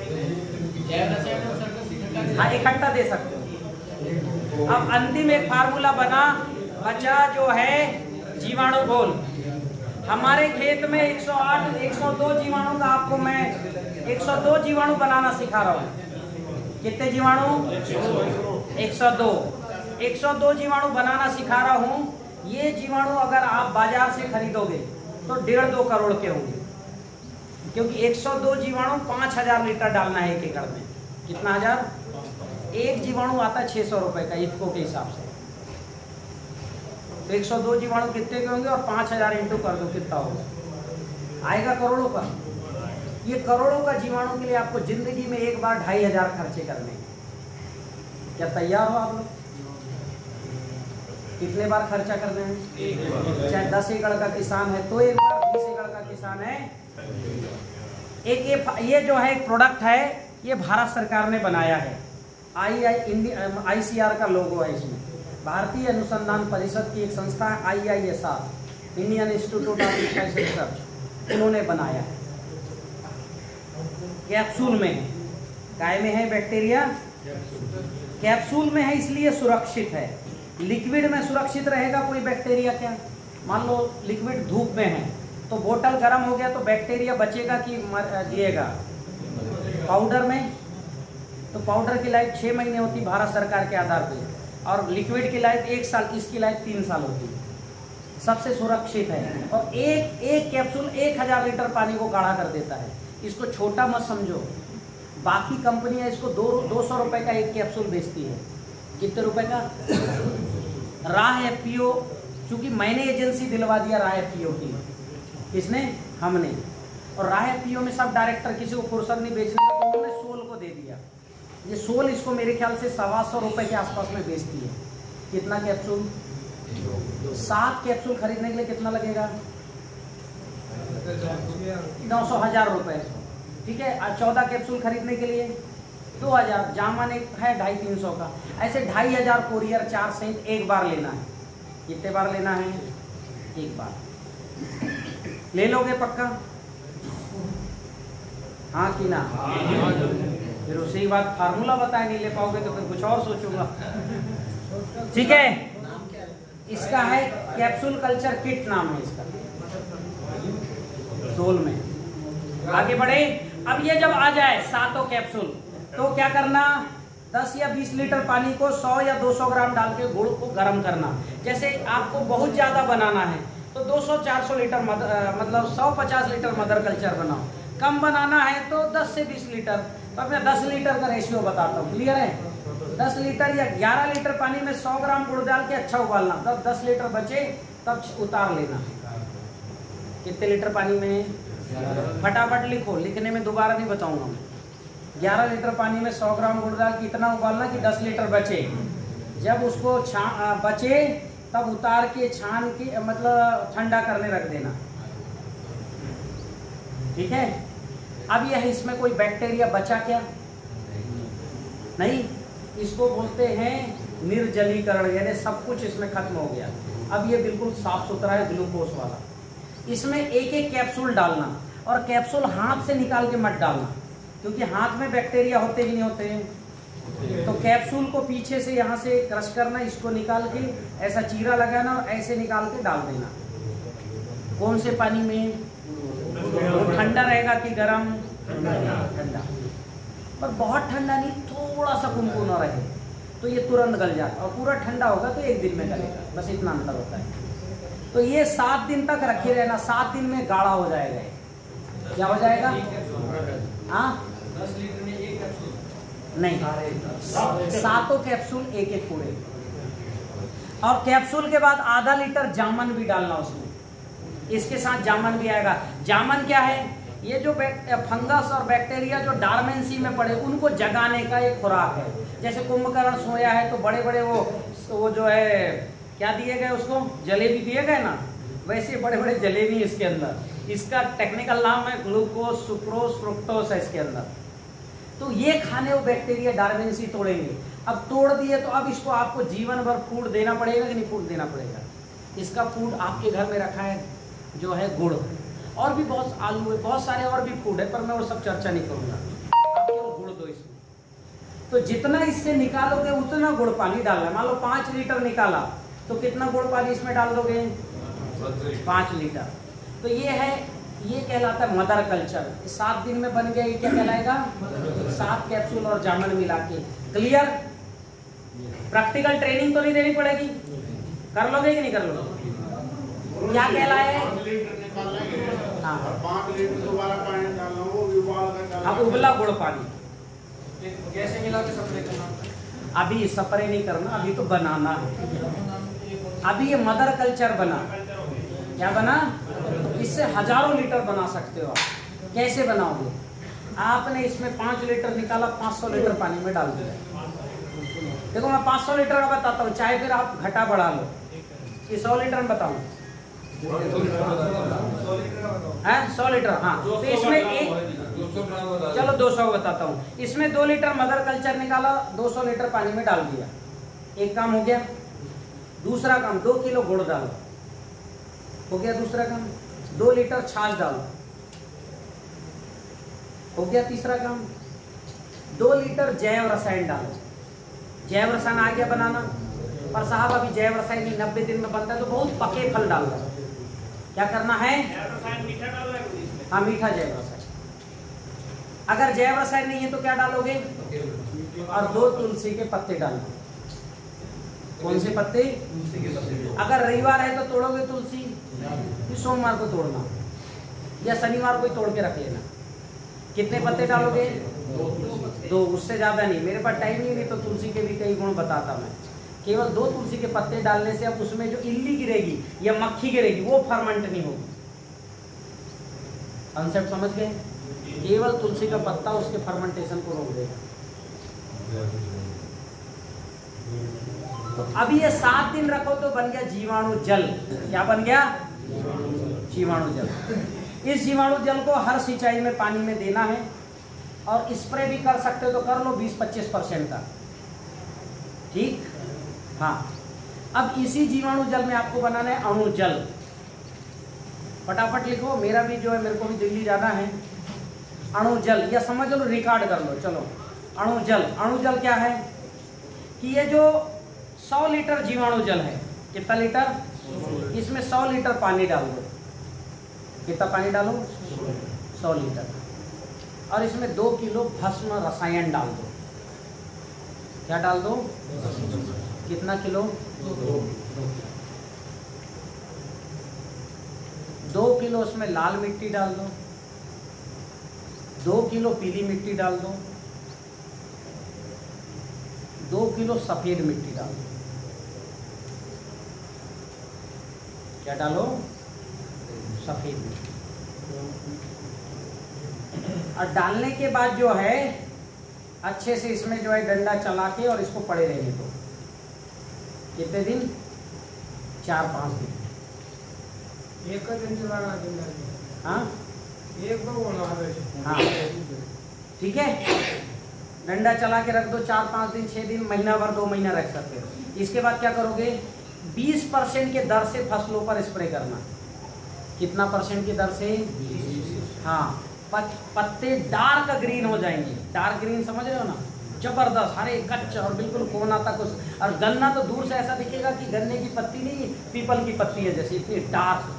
हाँ, इकट्ठा दे सकते हो। अब अंतिम एक फार्मूला बना, बचा जो है जीवाणु घोल। हमारे खेत में एक सौ आठ एक सौ दो जीवाणु का आपको मैं एक सौ दो जीवाणु बनाना सिखा रहा हूँ। कितने जीवाणु? एक सौ दो। एक सौ दो जीवाणु बनाना सिखा रहा हूँ। ये जीवाणु अगर आप बाजार से खरीदोगे तो डेढ़ दो करोड़ के होंगे, क्योंकि एक सौ दो जीवाणु पाँच हजार लीटर डालना है एक एकड़ में। कितना हजार? एक जीवाणु आता है छः सौ रुपये का इफको के हिसाब से। तो एक सौ दो जीवाणु कितने के होंगे और पाँच हजार इंटू कर दो, कितना होगा? आएगा करोड़ों का। ये करोड़ों का जीवाणु के लिए आपको जिंदगी में एक बार ढाई हजार खर्चे करने। क्या तैयार हो आप लोग? कितने बार खर्चा करना है? चाहे दस एकड़ का किसान है तो एक बार, बीस एकड़ का किसान है एक। ये ये जो है एक प्रोडक्ट है, ये भारत सरकार ने बनाया है। I I India I C R का लोगो है इसमें। भारतीय अनुसंधान परिषद की एक संस्था है I I S R, Indian institute of space research, उन्होंने बनाया है। कैप्सूल में है, काय में है? बैक्टीरिया कैप्सूल में है, इसलिए सुरक्षित है। लिक्विड में सुरक्षित रहेगा कोई बैक्टीरिया क्या? मान लो लिक्विड धूप में है तो बोतल गर्म हो गया तो बैक्टीरिया बचेगा कि जिएगा? पाउडर में तो पाउडर की लाइफ छः महीने होती भारत सरकार के आधार पे, और लिक्विड की लाइफ एक साल, इसकी लाइफ तीन साल होती है। सबसे सुरक्षित है और एक एक कैप्सूल एक हजार लीटर पानी को गाढ़ा कर देता है। इसको छोटा मत समझो, बाकी कंपनियां इसको दो दो सौ रुपये का एक कैप्सूल बेचती है। कितने रुपए का? राह एफ पी ओ, चूंकि मैंने एजेंसी दिलवा दिया राह एफ पी ओ की। किसने? हमने। और राह एफ पी ओ में सब डायरेक्टर किसी को फुर्सत नहीं बेचने का, तो उन्होंने सोल को दे दिया। ये सोल इसको मेरे ख्याल से सवा सौ रुपए के आसपास में बेचती है। कितना कैप्सूल? सात कैप्सूल खरीदने के लिए कितना लगेगा? नौ सौ हजार रुपए। ठीक है, चौदह कैप्सूल खरीदने के लिए दो हजार। जामन एक है ढाई तीन सौ का। ऐसे ढाई हजार कोरियर चार सहित एक बार लेना है। कितने बार लेना है? एक बार। ले लोगे पक्का? हाँ कि ना? फिर उसी बात फार्मूला बताए, नहीं ले पाओगे तो फिर कुछ और सोचूंगा। ठीक है, इसका है कैप्सूल कल्चर किट नाम है इसका, सोल में। आगे बढ़े। अब ये जब आ जाए सातों कैप्सूल तो क्या करना, दस या बीस लीटर पानी को सौ या दो सौ ग्राम डाल के गुड़ को गर्म करना। जैसे आपको बहुत ज्यादा बनाना है तो दो सौ चार सौ लीटर मद, मतलब सौ पचास लीटर मदर कल्चर बनाओ। कम बनाना है तो दस से बीस लीटर। तो मैं दस लीटर का रेशियो बताता हूँ, क्लियर है? दस लीटर या ग्यारह लीटर पानी में सौ ग्राम गुड़ डाल के अच्छा उबालना, तब दस लीटर बचे तब उतार लेना। कितने लीटर पानी में, फटाफट लिखो, लिखने में दोबारा नहीं बताऊंगा मैं। ग्यारह लीटर पानी में सौ ग्राम गुड़ डाल के इतना उबालना कि दस लीटर बचे। जब उसको छा बचे तब उतार के छान के मतलब ठंडा करने रख देना, ठीक है? अब यह इसमें कोई बैक्टीरिया बचा क्या? नहीं, इसको बोलते हैं निर्जलीकरण, यानी सब कुछ इसमें खत्म हो गया। अब ये बिल्कुल साफ सुथरा है, ग्लूकोज वाला। इसमें एक एक कैप्सूल डालना, और कैप्सूल हाथ से निकाल के मत डालना, क्योंकि हाथ में बैक्टीरिया होते ही नहीं होते हैं। तो कैप्सूल को पीछे से यहाँ से क्रश करना, इसको निकाल के ऐसा चीरा लगाना और ऐसे निकाल के डाल देना। कौन से पानी में? वो ठंडा रहेगा कि गर्म? ठंडा, पर बहुत ठंडा नहीं, थोड़ा सा कुनकुना रहे तो ये तुरंत गल जाता, और पूरा ठंडा होगा तो एक दिन में गलेगा, बस इतना अंतर होता है। तो ये सात दिन तक रखे रहना, सात दिन में गाढ़ा हो जाएगा। क्या हो जाएगा? हाँ, दस लीटर में एक कैप्सूल नहीं, सातों कैप्सूल एक एक पूरे। और कैप्सूल के बाद आधा लीटर जामन भी डालना उसमें, इसके साथ जामन भी आएगा। जामन क्या है? ये जो फंगस और बैक्टीरिया जो डार्मेंसी में पड़े उनको जगाने का एक खुराक है। जैसे कुंभकर्ण सोया है तो बड़े बड़े वो वो जो है क्या दिए गए उसको, जलेबी दिए गए ना, वैसे बड़े बड़े जलेबी इसके अंदर। इसका टेक्निकल नाम है ग्लूकोज, सुक्रोज, फ्रुक्टोज है इसके अंदर। तो ये खाने वो बैक्टीरिया डार्मेंसी तोड़ेंगे। अब तोड़ दिए तो अब इसको आपको जीवन भर फूड देना पड़ेगा कि नहीं फूड देना पड़ेगा? इसका फूड आपके घर में रखा है जो है गुड़, और भी बहुत आलू है, बहुत सारे और भी फूड है, पर मैं वो सब चर्चा नहीं करूंगा। आप केवल गुड़ दो इसमें। तो जितना इससे निकालोगे उतना गुड़ पानी डालना। मान लो पांच लीटर निकाला तो कितना गुड़ पानी इसमें डाल दोगे? पांच लीटर। तो ये है, ये कहलाता है मदर कल्चर। सात दिन में बन गया, ये क्या कहलाएगा? सात कैप्सूल और जामन मिला के। क्लियर? प्रैक्टिकल ट्रेनिंग तो नहीं देनी पड़ेगी, कर लोगे कि नहीं कर लोगे? क्या कहलाए? हाँ, पाँच लीटर दोबारा पानी डालना, वो भी उबाल कर डालना। अब उबला गुड़ पानी कैसे मिला के स्प्रे करना? अभी स्प्रे नहीं करना, अभी तो बनाना है। अभी ये मदर कल्चर बना। क्या बना? इससे हजारों लीटर बना सकते हो आप। कैसे बनाओगे? आपने इसमें पाँच लीटर निकाला, पाँच सौ लीटर पानी में डाल दिया। देखो मैं पाँच सौ लीटर का बताता हूँ, चाहे फिर आप घटा बढ़ा लो। ये सौ लीटर में बताऊँ है? सौ लीटर, हाँ। तो इसमें एक, चलो दो सौ बताता हूँ। इसमें दो लीटर मदर कल्चर निकाला, दो सौ लीटर पानी में डाल दिया। एक काम हो गया। दूसरा काम, दो किलो गुड़ डालो, हो गया दूसरा काम। दो लीटर छाछ डालो, हो गया तीसरा काम। दो लीटर जैव रसायन डालो। जैव रसायन आ गया बनाना। पर साहब अभी जैव रसायन ही नब्बे दिन में बनता है, तो बहुत पके फल डालना। क्या करना है? हाँ, मीठा जैव रसायन। अगर जैव रसायन नहीं है तो क्या डालोगे? और दो तुलसी के पत्ते डालना। कौन से पत्ते? अगर रविवार है तो तोड़ोगे तुलसी, फिर सोमवार को तोड़ना, या शनिवार को ही तोड़ के रख लेना। कितने पत्ते डालोगे? दो, उससे ज्यादा नहीं। मेरे पास टाइम ही नहीं तो तुलसी के भी कई गुण बताता मैं। केवल दो तुलसी के पत्ते डालने से अब उसमें जो इल्ली गिरेगी या मक्खी गिरेगी वो फर्मेंट नहीं होगी। कॉन्सेप्ट समझ गए? केवल तुलसी का पत्ता उसके फर्मेंटेशन को रोक देगा। तो अभी ये सात दिन रखो तो बन गया जीवाणु जल। क्या बन गया? जीवाणु जल। इस जीवाणु जल को हर सिंचाई में पानी में देना है, और स्प्रे भी कर सकते हो तो कर लो बीस पच्चीस परसेंट का। ठीक, हाँ। अब इसी जीवाणु जल में आपको बनाना है अणु जल। फटाफट लिखो, मेरा भी जो है, मेरे को भी दिल्ली जाना है। अणु जल, या समझ लो, रिकॉर्ड कर लो। चलो, अणु जल। अणु जल क्या है कि ये जो सौ लीटर जीवाणु जल है कितना लीटर? इसमें सौ लीटर पानी डाल दो। कितना पानी डालो? सौ लीटर। और इसमें दो किलो भस्म रसायन डाल दो। क्या डाल दो? कितना किलो? दो किलो उसमें लाल मिट्टी डाल दो, दो किलो पीली मिट्टी डाल दो, दो किलो सफेद मिट्टी डाल दो। क्या डालो? सफेद मिट्टी। और डालने के बाद जो है अच्छे से इसमें जो है डंडा चला के और इसको पड़े रहने दो। कितने दिन? चार पांच दिन। एक का दिन चलाना दिन। हाँ एक बार होना है। हाँ ठीक है। डंडा चला के रख दो चार पांच दिन, छह दिन, महीना भर, दो महीना रख सकते हो। इसके बाद क्या करोगे? बीस परसेंट के दर से फसलों पर स्प्रे करना। कितना परसेंट की दर से? हाँ, पत्ते डार्क ग्रीन हो जाएंगे। डार्क ग्रीन समझ रहे हो ना? जबरदस्त, हरे कच्च और बिल्कुल कोना तक उस, और गन्ना तो दूर से ऐसा दिखेगा कि गन्ने की पत्ती नहीं, पीपल की पत्ती है जैसे, इतनी डार्क।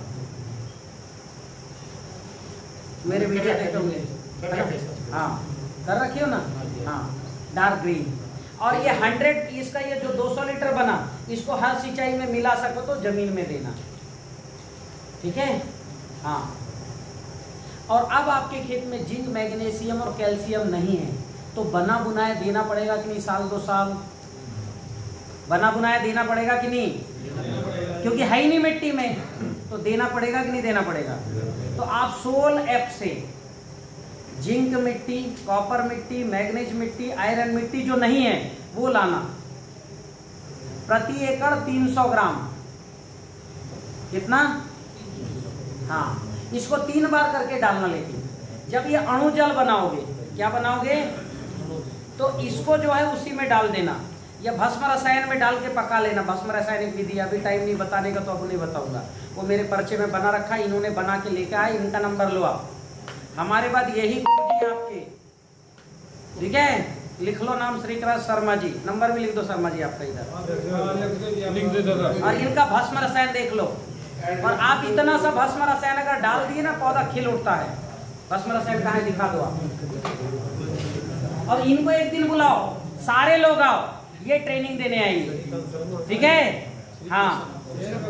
मेरे वीडियो देखे होंगे। हाँ कर रखी हो ना? हाँ, डार्क ग्रीन। और ये हंड्रेड इसका ये जो दो सौ लीटर बना, इसको हर सिंचाई में मिला सको तो जमीन में देना। ठीक है? हाँ। और अब आपके खेत में जिंक, मैग्नीशियम और कैल्शियम नहीं है तो बना बुनाया देना पड़ेगा कि नहीं? साल दो साल बना बुनाया देना पड़ेगा कि नहीं? क्योंकि है ही नहीं मिट्टी में, तो देना पड़ेगा कि नहीं देना पड़ेगा? तो आप सोल ऐप से जिंक मिट्टी, कॉपर मिट्टी, मैग्नीज मिट्टी, आयरन मिट्टी जो नहीं है वो लाना। प्रति एकड़ तीन सौ ग्राम। कितना? हाँ, इसको तीन बार करके डालना। लेकिन जब ये अणु जल बनाओगे, क्या बनाओगे? तो इसको जो है उसी में डाल देना, या भस्म रसायन में डाल के पका लेना। भस्म रासायनिक विधि अभी टाइम नहीं बताने का, तो अब नहीं बताऊंगा, वो मेरे पर्चे में बना रखा है, इन्होंने बना के लेके आए, इनका नंबर लो आप। हमारे बाद यही गुरुजी आपके, ठीक है? लिख लो नाम श्रीकृष्ण शर्मा जी, नंबर भी लिख दो शर्मा जी आपका इधर। और इनका भस्म रसायन देख लो। और आप इतना सा भस्म रसायन अगर डाल दिए ना, पौधा खिल उठता है। भस्म रसायन कहाँ है दिखा दो आप। और इनको एक दिन बुलाओ, सारे लोग आओ, ये ट्रेनिंग देने आएंगे। ठीक है? हाँ,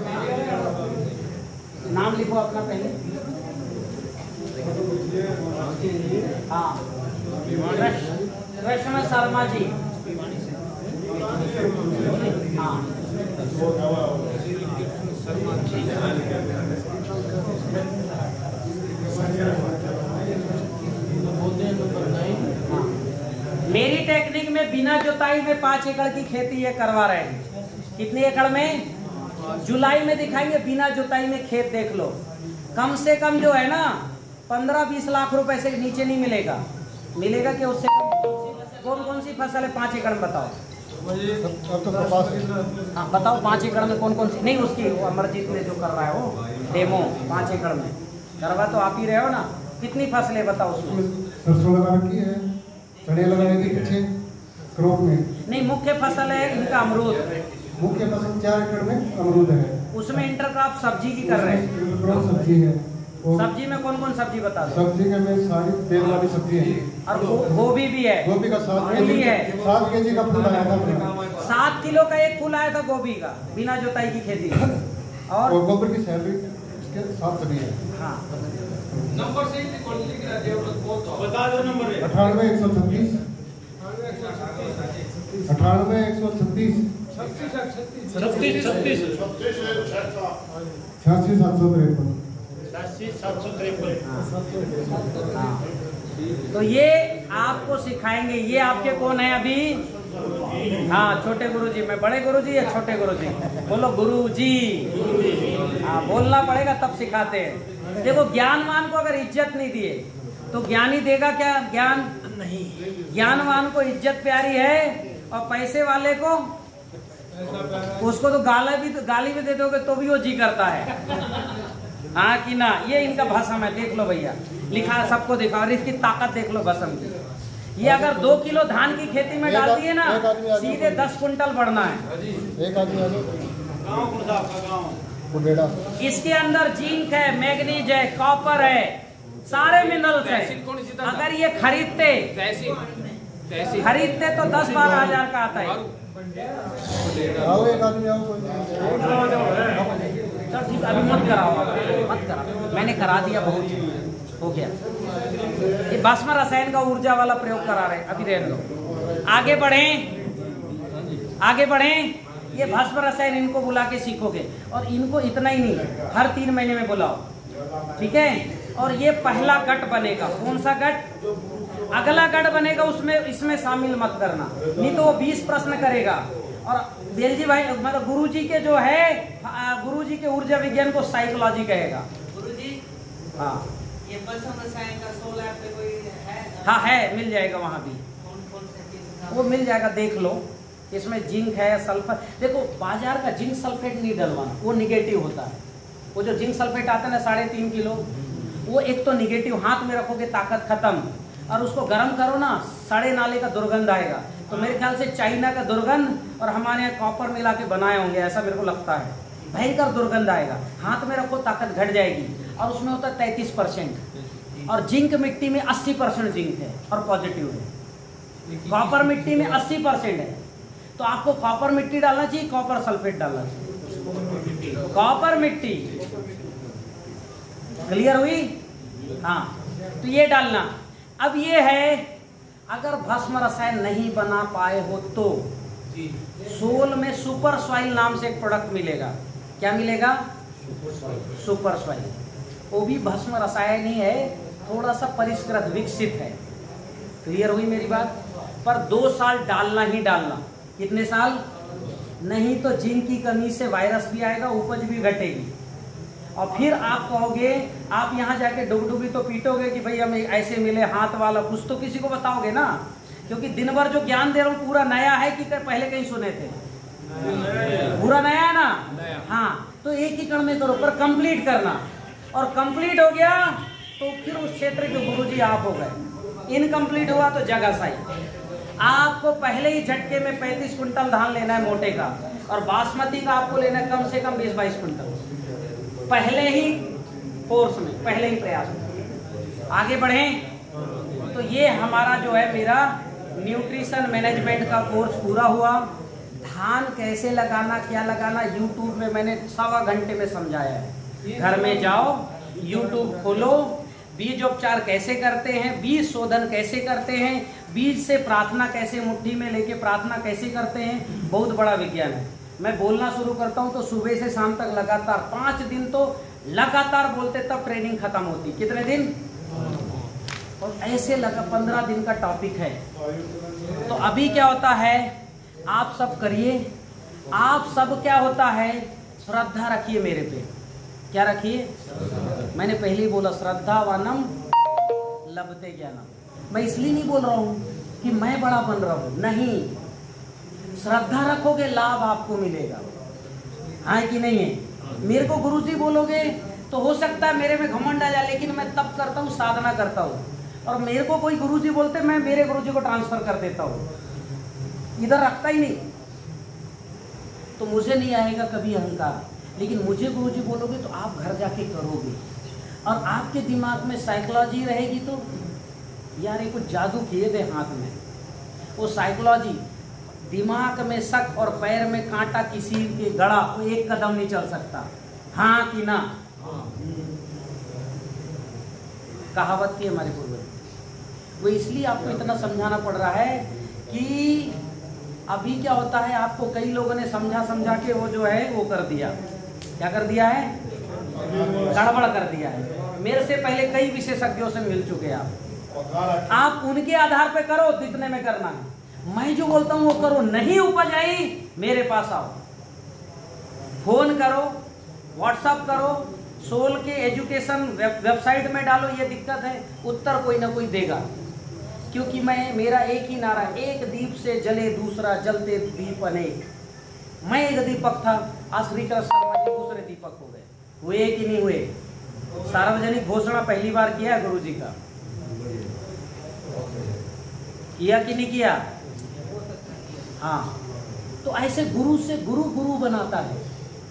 नाम लिखो अपना पहले। हाँ, कृष्ण शर्मा जी। हाँ, मेरी टेक्निक में बिना जुताई में पांच एकड़ की खेती ये करवा रहे हैं। कितने एकड़ में? जुलाई में दिखाएंगे। बिना जुताई में खेत देख लो, कम से कम जो है ना पंद्रह बीस लाख रुपए से नीचे नहीं मिलेगा। मिलेगा कि उससे कम? कौन कौन सी फसल है पांच एकड़ में बताओ? हाँ बताओ, पांच एकड़ में कौन कौन सी? नहीं, उसकी वो अमरजीत ने जो कर रहा है वो डेमो, पांच एकड़ में करवा तो आप ही रहे हो ना। कितनी फसलें बताओ उसमें? सरसों लगा रखी है, चने लगाए थे पीछे क्रॉप में। नहीं, मुख्य फसल है इनका अमरूद। मुख्य फसल चार एकड़ में अमरूद है। उसमें इंटरक्रॉप सब्जी की कर रहे हैं। इंटरक्रॉप सब्जी है। सब्जी में कौन कौन सब्जी बता दो? सब्जी के में सारी तेल वाली सब्जी है। और गो, गोभी भी है। गोभी का सात मूली है। सात के जी का फूल आया था। सात किलो का एक फूल आया था गोभी का, बिना जोताई की खेती। और गोबर की सैलरी इसके साथ चली है। हाँ, नंबर से बता दो नंबर। अठानवे एक सौ छत्तीस, अठानवे एक सौ छत्तीस, छत्तीस छत्तीस छियासी सात सौ तिरपन। सात सौ तिरपन। तो ये आपको सिखाएंगे। ये आपके कौन है अभी? हाँ, छोटे गुरुजी। मैं बड़े गुरुजी या छोटे गुरुजी? बोलो गुरुजी। हाँ, बोलना पड़ेगा तब सिखाते हैं। देखो, ज्ञानवान को अगर इज्जत नहीं दिए तो ज्ञानी देगा क्या? ज्ञान नहीं। ज्ञानवान को इज्जत प्यारी है, और पैसे वाले को, उसको तो गाली भी गाली भी दे दोगे तो भी वो जी करता है। हाँ कि ना? ये इनका भस्म है, देख लो भैया, लिखा सबको दिखा। और इसकी ताकत देख लो भस्म की। ये अगर दो किलो धान की खेती में डाल दिए ना, सीधे दस कुंटल बढ़ना है। एक आदमी आ जाओ। गाँव कौन सा आपका गाँव? बुढ़ेड़ा। इसके अंदर जिंक है, मैग्नीज है, कॉपर है, सारे मिनरल्स तहसील कौन सी है। था? अगर ये खरीदते तहसील तहसील खरीदते तो दस बारह हजार का आता है। आओ एक आदमी आओ कोई। चल ठीक, अभी मत कराओ, मत कराओ, मैंने करा दिया, बहुत हो गया। ये भस्म रसायन का ऊर्जा वाला प्रयोग करा रहे, अभी रहने दो। आगे बढ़ें, आगे बढ़ें। ये भस्म रसायन इनको बुला के सीखोगे, और इनको इतना ही नहीं, हर तीन महीने में बुलाओ, ठीक है। और ये पहला गट बनेगा, कौन सा गट? अगला गट बनेगा, उसमें इसमें शामिल मत करना, नहीं तो वो बीस प्रश्न करेगा। और बेलजी भाई मतलब गुरुजी के जो है, गुरुजी के ऊर्जा विज्ञान को साइकोलॉजी कहेगा। गुरुजी, हाँ ये भस्म रसायन का सोल ऐप पे कोई है? हाँ है, मिल जाएगा वहाँ भी, कौन कौन से चीज? वो मिल जाएगा, देख लो। इसमें जिंक है, सल्फर। देखो बाजार का जिंक सल्फेट नहीं डलवाना, वो निगेटिव होता है। वो जो जिंक सल्फेट आता है ना साढ़े तीन किलो, वो एक तो निगेटिव, हाथ में रखोगे ताकत खत्म, और उसको गर्म करो ना, सड़े नाले का दुर्गंध आएगा। तो मेरे ख्याल से चाइना का दुर्गंध और हमारे यहाँ कॉपर मिला के बनाए होंगे, ऐसा मेरे को लगता है। भयंकर दुर्गंध आएगा, हाथ में रखो ताकत घट जाएगी। और उसमें होता है तैंतीस परसेंट, और जिंक मिट्टी में अस्सी परसेंट जिंक है और पॉजिटिव है। कॉपर मिट्टी में अस्सी परसेंट है, तो आपको कॉपर मिट्टी डालना चाहिए, कॉपर सल्फेट डालना चाहिए। कॉपर मिट्टी क्लियर हुई? हाँ, तो ये डालना। अब ये है, अगर भस्म रसायन नहीं बना पाए हो तो सोल में सुपर सॉइल नाम से एक प्रोडक्ट मिलेगा। क्या मिलेगा? Super soil. वो भी भस्म रसायन ही है, थोड़ा सा परिष्कृत विकसित है। क्लियर हुई मेरी बात? पर दो साल डालना ही डालना। कितने साल? नहीं तो जिंक की कमी से वायरस भी आएगा, उपज भी घटेगी, और फिर आप कहोगे, आप यहाँ जाके डुगडुगी तो पीटोगे कि भाई हमें ऐसे मिले हाथ वाला, कुछ तो किसी को बताओगे ना, क्योंकि दिन भर जो ज्ञान दे रहा हूँ पूरा नया है कि पहले कहीं सुने थे? पूरा नया है ना? हाँ, तो एक ही कण में करो, पर कंप्लीट करना। और कंप्लीट हो गया तो फिर उस क्षेत्र के गुरुजी आप हो गए। इनकम्प्लीट हुआ तो जगह सही। आपको पहले ही झटके में पैंतीस कुंटल धान लेना है मोटे का, और बासमती का आपको लेना है कम से कम बीस बाईस कुंटल, पहले ही फोर्स में, पहले ही प्रयास में। आगे बढ़ें तो ये हमारा जो है मेरा न्यूट्रिशन मैनेजमेंट का कोर्स पूरा हुआ। धान कैसे लगाना, क्या लगाना, यूट्यूब में मैंने सवा घंटे में समझाया है। घर में जाओ, यूट्यूब खोलो, बीजोपचार कैसे करते हैं, बीज शोधन कैसे करते हैं, बीज से प्रार्थना कैसे मुट्ठी में लेके प्रार्थना कैसे करते हैं, बहुत बड़ा विज्ञान है। मैं बोलना शुरू करता हूं तो सुबह से शाम तक लगातार पांच दिन तो लगातार बोलते, तब ट्रेनिंग खत्म होती। कितने दिन? और ऐसे लगा पंद्रह दिन का टॉपिक है। तो अभी क्या होता है, आप सब करिए, आप सब क्या होता है, श्रद्धा रखिए मेरे पे। क्या रखिए? मैंने पहले ही बोला, श्रद्धा वानम लभते ज्ञानम। मैं इसलिए नहीं बोल रहा हूँ कि मैं बड़ा बन रहा हूँ, नहीं, श्रद्धा रखोगे लाभ आपको मिलेगा। हाँ कि नहीं है? मेरे को गुरुजी बोलोगे तो हो सकता है मेरे में घमंड आ जाए, लेकिन मैं तब करता हूँ, साधना करता हूँ। और मेरे को कोई गुरुजी बोलते, मैं मेरे गुरुजी को ट्रांसफर कर देता हूँ, इधर रखता ही नहीं। तो मुझे नहीं आएगा कभी अहंकार, लेकिन मुझे गुरुजी बोलोगे तो आप घर जाके करोगे, और आपके दिमाग में साइकोलॉजी रहेगी। तो यार ये कुछ जादू किए थे हाथ में, वो साइकोलॉजी, दिमाग में शक और पैर में कांटा, किसी के गड़ा वो एक कदम नहीं चल सकता। हाँ कि ना? कहावत थी हमारे पूर्वज। वो इसलिए आपको इतना समझाना पड़ रहा है कि अभी क्या होता है, आपको कई लोगों ने समझा समझा के वो जो है वो कर दिया। क्या कर दिया है? गड़बड़ कर दिया है। मेरे से पहले कई विशेषज्ञों से मिल चुके आप आप उनके आधार पे करो, तो इतने में करना है। मैं जो बोलता हूँ वो करो, नहीं उपज आई मेरे पास आओ, फोन करो, व्हाट्सएप करो, सोल के एजुकेशन वेबसाइट में डालो, ये दिक्कत है, उत्तर कोई ना कोई देगा। क्योंकि मैं, मेरा एक ही नारा, एक दीप से जले दूसरा, जलते दीप अनेक। मैं एक दीपक था, आज श्री कृष्ण शर्मा जी दूसरे दीपक हो गए। हुए कि नहीं हुए? सार्वजनिक घोषणा पहली बार किया है गुरु जी का, किया कि नहीं किया? हाँ, तो ऐसे गुरु से गुरु गुरु बनाता है।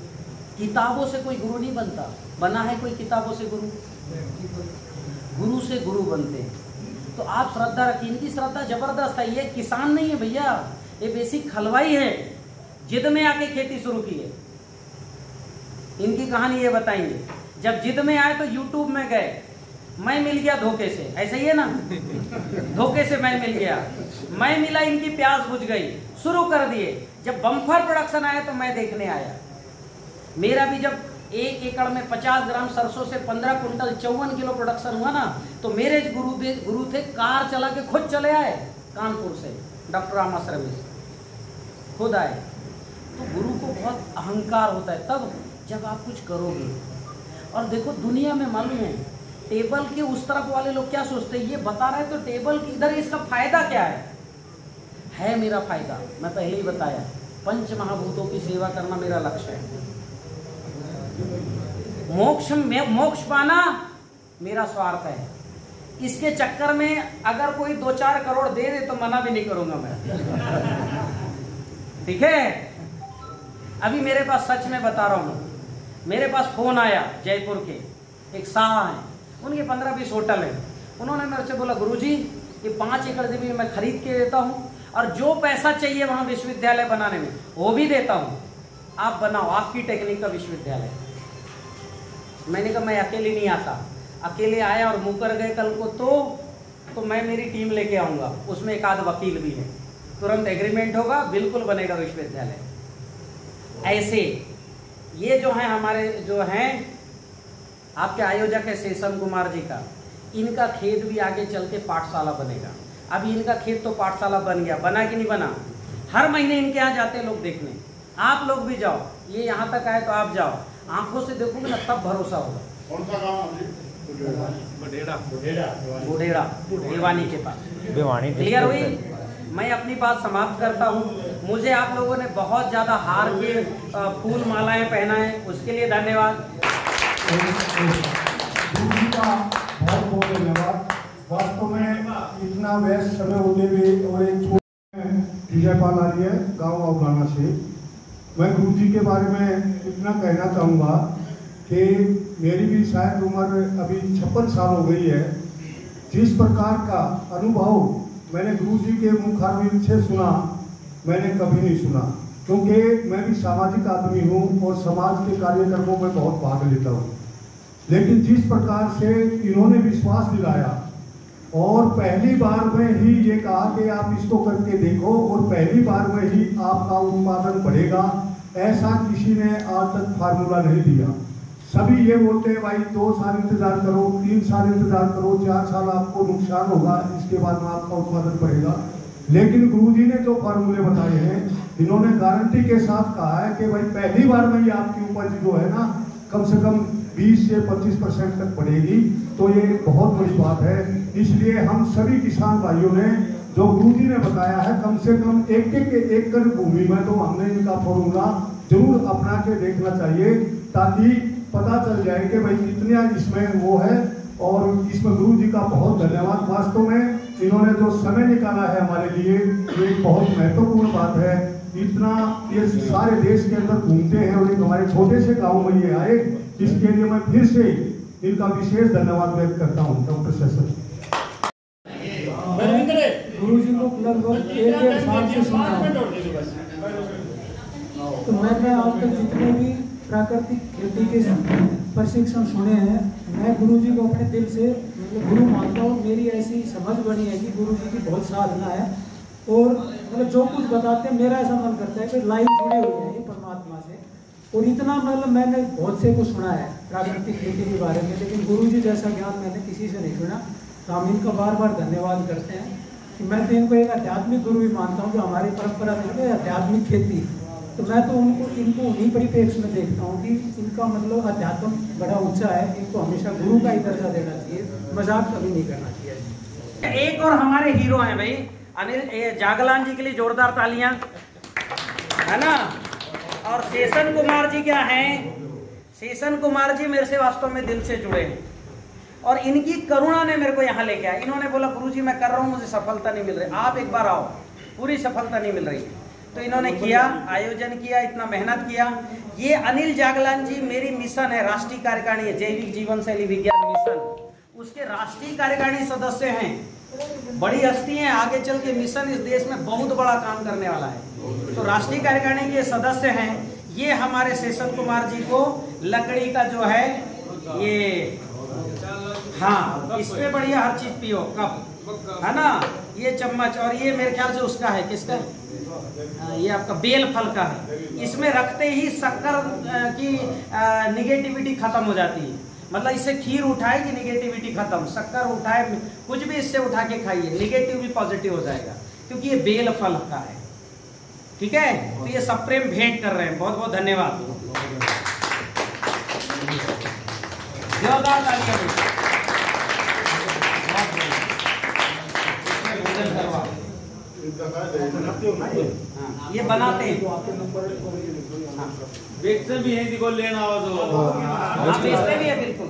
किताबों से कोई गुरु नहीं बनता। बना है कोई किताबों से गुरु? गुरु से गुरु बनते हैं। तो आप श्रद्धा रखिए, इनकी श्रद्धा जबरदस्त है। ये किसान नहीं है भैया, ये बेसिक खलवाई है, जिद में आके खेती शुरू की है। इनकी कहानी ये बताएंगे। जब जिद में आए तो यूट्यूब में गए, मैं मिल गया धोखे से, ऐसा ही है ना, धोखे से मैं मिल गया, मैं मिला, इनकी प्यास बुझ गई, शुरू कर दिए। जब बम्फर प्रोडक्शन आया तो मैं देखने आया। मेरा भी जब एक एकड़ में पचास ग्राम सरसों से पंद्रह कुंटल चौवन किलो प्रोडक्शन हुआ ना, तो मेरे गुरु गुरु थे, कार चला के खुद चले आए कानपुर से, डॉक्टर रामा सर्विस खुद आए। तो गुरु को बहुत अहंकार होता है तब जब आप कुछ करोगे। और देखो दुनिया में मालूम है, टेबल के उस तरफ वाले लोग क्या सोचते हैं, ये बता रहे तो टेबल की इधर, इसका फायदा क्या है? है मेरा फायदा, मैं पहले ही बताया, पंच महाभूतों की सेवा करना मेरा लक्ष्य है। मोक्ष में मोक्ष पाना मेरा स्वार्थ है। इसके चक्कर में अगर कोई दो चार करोड़ दे दे तो मना भी नहीं करूंगा मैं। ठीक है, अभी मेरे पास, सच में बता रहा हूं, मेरे पास फोन आया जयपुर के एक शाह हैं, उनके पंद्रह बीस होटल हैं। उन्होंने मेरे से बोला, गुरुजी ये पाँच एकड़ जमीन मैं खरीद के देता हूँ और जो पैसा चाहिए वहाँ विश्वविद्यालय बनाने में वो भी देता हूँ, आप बनाओ, आपकी टेक्निक का विश्वविद्यालय। मैंने कहा मैं अकेले नहीं आता, अकेले आया और मुकर गए कल को तो तो मैं मेरी टीम लेके आऊँगा, उसमें एक आध वकील भी है, तुरंत एग्रीमेंट होगा, बिल्कुल बनेगा विश्वविद्यालय। ऐसे ये जो है हमारे जो हैं आपके आयोजक है शेषन कुमार जी का, इनका खेत भी आगे चल के पाठशाला बनेगा। अभी इनका खेत तो पाठशाला बन गया, बना कि नहीं बना? हर महीने इनके यहाँ जाते हैं लोग देखने, आप लोग भी जाओ, ये यहाँ तक आए तो आप जाओ, आंखों से देखोगे ना तब भरोसा होगा। कौन सा गाँव? बडेड़ा बुढ़ेड़ा, भिवानी के पास। भिवानी क्लियर हुई? मैं अपनी बात समाप्त करता हूँ। मुझे आप लोगों ने बहुत ज़्यादा हार के फूल मालाएं पहनाएं, उसके लिए धन्यवाद। का बहुत बहुत धन्यवाद। वास्तव में इतना व्यस्त समय होते हुए और एक विजयपाल आ रही है गाँव अवगाना से, मैं गुरु जी के बारे में इतना कहना चाहूँगा कि मेरी भी शायद उम्र अभी छप्पन साल हो गई है। जिस प्रकार का अनुभव मैंने गुरु जी के मुखारविंद से सुना, मैंने कभी नहीं सुना, क्योंकि मैं भी सामाजिक आदमी हूँ और समाज के कार्यक्रमों में बहुत भाग लेता हूँ। लेकिन जिस प्रकार से इन्होंने विश्वास दिलाया और पहली बार में ही ये कहा कि आप इसको करके देखो और पहली बार में ही आपका उत्पादन बढ़ेगा, ऐसा किसी ने आज तक फार्मूला नहीं दिया। सभी ये बोलते हैं भाई दो साल इंतजार करो, तीन साल इंतजार करो, चार साल आपको नुकसान होगा, इसके बाद में आपका उत्पादन बढ़ेगा। लेकिन गुरुजी ने जो फार्मूले बताए हैं, इन्होंने गारंटी के साथ कहा है कि भाई पहली बार में ही आपकी उपज जो है ना कम से कम बीस से पच्चीस परसेंट तक बढ़ेगी। तो ये बहुत बड़ी बात है। इसलिए हम सभी किसान भाइयों ने जो गुरुजी ने बताया है, कम से कम एक एक एकड़ भूमि में तो हमने इनका फॉर्मूला जरूर अपना के देखना चाहिए, ताकि पता चल जाए कि भाई कितना इसमें वो है। और इसमें गुरु जी का बहुत धन्यवाद। वास्तव में इन्होंने जो समय निकाला है हमारे लिए, ये बहुत महत्वपूर्ण बात है। इतना ये सारे देश के अंदर घूमते हैं और एक हमारे छोटे से गांव में ये आए, इसके लिए मैं फिर से इनका विशेष धन्यवाद व्यक्त करता हूँ। डॉक्टर शेषन गुरु जी को लगभग एक डेढ़ साल से सुना है, तो मैंने आज तक जितने भी प्राकृतिक खेती के प्रशिक्षण सुने हैं, मैं गुरु जी को अपने दिल से गुरु मानता हूँ। मेरी ऐसी समझ बनी है कि गुरु जी की बहुत साधना है और मतलब जो कुछ बताते हैं मेरा ऐसा मन करता है कि लाइव जुड़े हुए हैं ये परमात्मा से। और इतना मतलब मैंने बहुत से कुछ सुना है प्राकृतिक खेती के बारे में, लेकिन गुरु जी जैसा ज्ञान मैंने किसी से नहीं सुना। तो हम इनका बार बार धन्यवाद करते हैं कि मैं तो इनको एक आध्यात्मिक गुरु भी मानता हूँ। जो हमारी परंपरा में आध्यात्मिक खेती, तो मैं तो उनको इनको उन्हीं परिप्रेक्ष्य में देखता हूँ कि इनका मतलब अध्यात्म बड़ा ऊंचा है। इनको हमेशा गुरु का ही दर्जा देना चाहिए, मजाक कभी नहीं करना चाहिए। एक और हमारे हीरो हैं भाई, अनिल जागलान जी के लिए जोरदार तालियां, है ना। और शेषन कुमार जी क्या हैं? शेषन कुमार जी मेरे से वास्तव में दिल से जुड़े हैं और इनकी करुणा ने मेरे को यहाँ लेके आया। इन्होंने बोला गुरुजी मैं कर रहा हूँ, मुझे सफलता नहीं मिल रही, आप एक बार आओ, पूरी सफलता नहीं मिल रही है। तो इन्होंने किया, आयोजन किया, इतना मेहनत किया। ये अनिल जागलान जी मेरी मिशन है, राष्ट्रीय कार्यकारिणी है, जैविक जीवन शैली विज्ञान मिशन, उसके राष्ट्रीय कार्यकारिणी सदस्य हैं। बड़ी हस्ती हैं, आगे चल के मिशन इस देश में बहुत बड़ा काम करने वाला है। तो राष्ट्रीय कार्यकारिणी के सदस्य हैं ये हमारे शेषन कुमार जी को लकड़ी का जो है ये, हाँ इसमें बढ़िया हर चीज पियो, कप है ना, ये चम्मच, और ये मेरे ख्याल से उसका है, किसका, ये आपका बेल फल का है। इसमें रखते ही शक्कर की निगेटिविटी खत्म हो जाती है, मतलब इससे खीर उठाए कि निगेटिविटी खत्म, शक्कर उठाए, कुछ भी इससे उठा के खाइए, निगेटिव भी पॉजिटिव हो जाएगा, क्योंकि ये बेल फल का है। ठीक है, तो ये सब प्रेम भेंट कर रहे हैं, बहुत बहुत धन्यवाद। जोरदार तालियां। हाँ, ये बनाते हैं, बेचते भी है, को लेना हो तो हाँ बेचते भी है, बिल्कुल।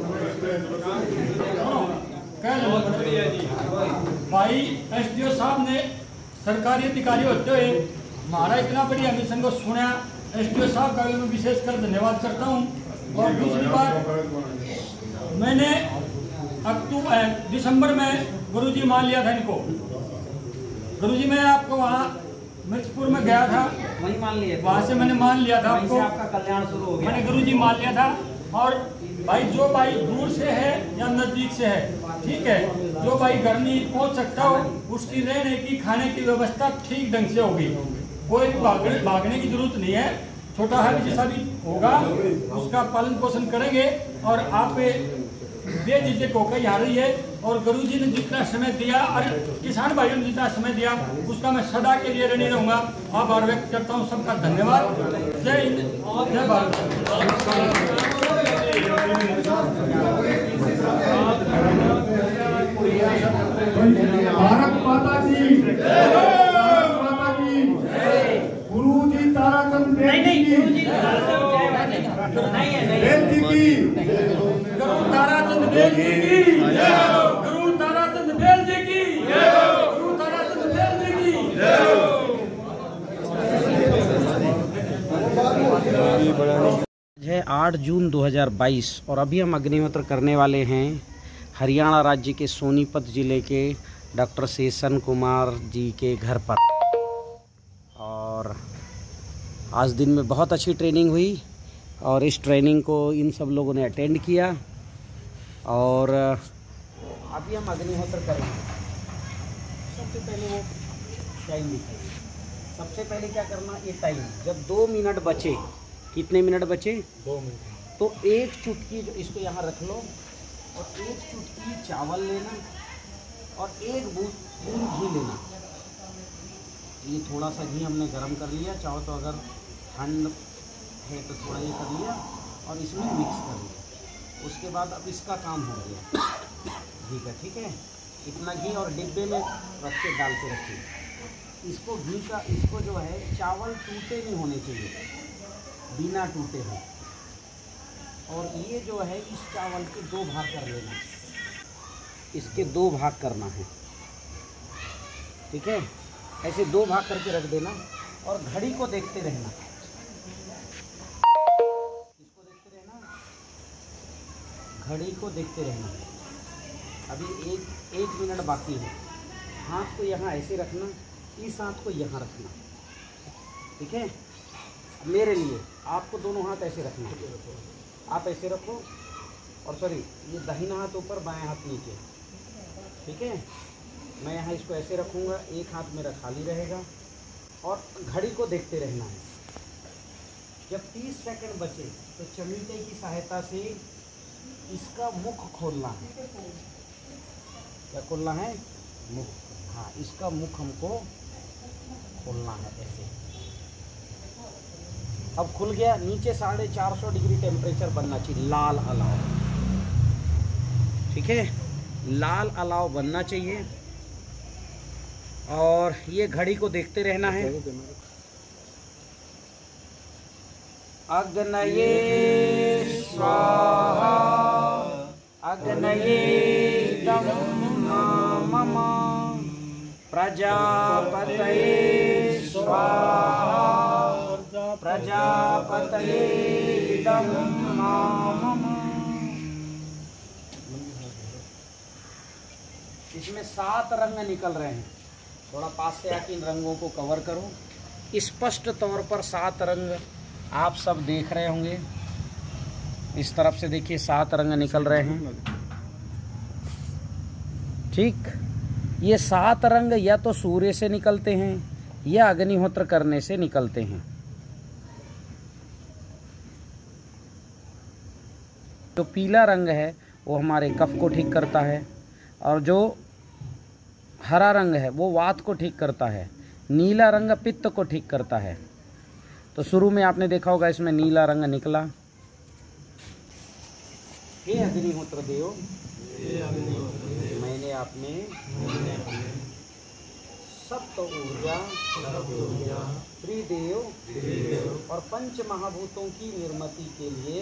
भाई एसडीओ साहब ने सरकारी अधिकारी होते हुए हमारा इतना बढ़िया मिशन को सुना, एसडीओ साहब का मैं विशेष कर धन्यवाद करता हूँ। और दूसरी बात, मैंने अक्टूबर दिसंबर में गुरुजी मान लिया था इनको, गुरुजी मैं आपको वहाँ मिर्चपुर में गया था, वही मान लिया, वहाँ से मैंने मान लिया था आपको, आपको, आपका कल्याण शुरू हो गया, मैंने गुरुजी मान लिया था। और भाई जो भाई दूर से है या नजदीक से है, ठीक है, जो भाई घर नहीं पहुँच सकता हो, उसकी रहने की खाने की व्यवस्था ठीक ढंग से होगी, कोई भागने भागने की जरूरत नहीं है, छोटा है जैसा भी होगा उसका पालन पोषण करेंगे। और आप बेझिझक होकर यहाँ रही है, और गुरुजी ने जितना समय दिया और किसान भाइयों ने जितना समय दिया उसका मैं सदा के लिए ऋणी रहूंगा। आभार व्यक्त करता हूँ, सबका धन्यवाद। जय हिंद, जय भारत। भारत माता की, भारत माता की, गुरुजी ताराचंद नहीं नहीं की, गुरुजी नहीं है, नहीं बेल जी की, गुरु ताराचंद बेल जी की, गुरु ताराचंद बेल जी की, गुरु ताराचंद बेल जी की। है आठ जून दो हज़ार बाईस और अभी हम अग्निहोत्र करने वाले हैं हरियाणा राज्य के सोनीपत जिले के डॉक्टर शेषन कुमार जी के घर पर। और आज दिन में बहुत अच्छी ट्रेनिंग हुई और इस ट्रेनिंग को इन सब लोगों ने अटेंड किया। और अभी हम अग्निहोत्र करेंगे। सबसे पहले वो टाइम दिखाइए। सबसे पहले क्या करना, ये टाइम जब दो मिनट बचे, कितने मिनट बचे, दो मिनट, तो एक चुटकी जो इसको यहाँ रख लो और एक चुटकी चावल लेना और एक बूंद बूंद घी लेना। ये थोड़ा सा घी हमने गरम कर लिया, चाहो तो अगर ठंड है तो थोड़ा ये कर लिया और इसमें मिक्स कर लिया। उसके बाद अब इसका काम हो गया घी का, ठीक है। इतना घी और डिब्बे में रख के डाल के रखिए इसको। घी का इसको जो है चावल टूटे नहीं होने चाहिए, बिना टूटे हो। और ये जो है इस चावल के दो भाग कर लेना, इसके दो भाग करना है, ठीक है। ऐसे दो भाग करके रख देना और घड़ी को देखते रहना, इसको देखते रहना, घड़ी को देखते रहना। अभी एक एक मिनट बाकी है। हाथ को यहाँ ऐसे रखना, इस हाथ को यहाँ रखना, ठीक है। मेरे लिए आपको दोनों हाथ ऐसे रखना, आप ऐसे रखो और सॉरी ये दाहिना हाथ ऊपर बाएं हाथ नीचे, ठीक है। मैं यहाँ इसको ऐसे रखूँगा, एक हाथ मेरा खाली रहेगा और घड़ी को देखते रहना है। जब तीस सेकंड बचे तो चमीटे की सहायता से इसका मुख खोलना है। क्या खोलना है? मुख। हाँ, इसका मुख हमको खोलना है ऐसे। अब खुल गया। नीचे साढ़े चार सौ डिग्री टेम्परेचर बनना चाहिए, लाल अलाव, ठीक है। लाल अलाव बनना चाहिए और ये घड़ी को देखते रहना है। अग्नये स्वाहा अग्नये मम प्रजापतये स्वाहा। स्वाहा प्रजापतये इदं मम। इसमें सात रंग निकल रहे हैं। थोड़ा पास से आके इन रंगों को कवर करो। स्पष्ट तौर पर सात रंग आप सब देख रहे होंगे। इस तरफ से देखिए सात रंग निकल रहे हैं। ठीक, ये सात रंग या तो सूर्य से निकलते हैं या अग्निहोत्र करने से निकलते हैं। जो पीला रंग है वो हमारे कफ को ठीक करता है, और जो हरा रंग है वो वात को ठीक करता है, नीला रंग पित्त को ठीक करता है। तो शुरू में आपने देखा होगा इसमें नीला रंग निकला। हे अग्निहोत्र देव, मैंने आपने सप्त ऊर्जा, त्रिदेव और पंच महाभूतों की निर्मिति के लिए,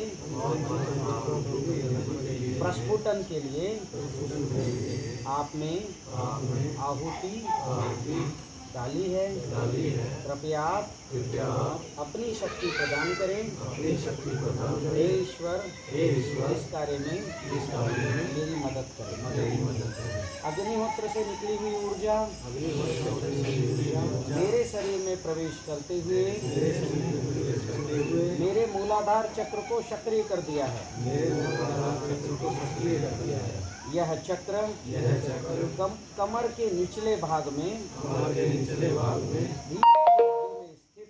प्रस्फुटन के लिए आपने आहुति डाली है। कृपया आप अपनी शक्ति प्रदान करें। हे ईश्वर, इस कार्य में मेरी मदद करें। अग्निहोत्र से निकली हुई ऊर्जा मेरे शरीर में प्रवेश करते हुए मेरे मूलाधार चक्र को सक्रिय कर दिया है। यह चक्र कम, कमर के निचले भाग में स्थित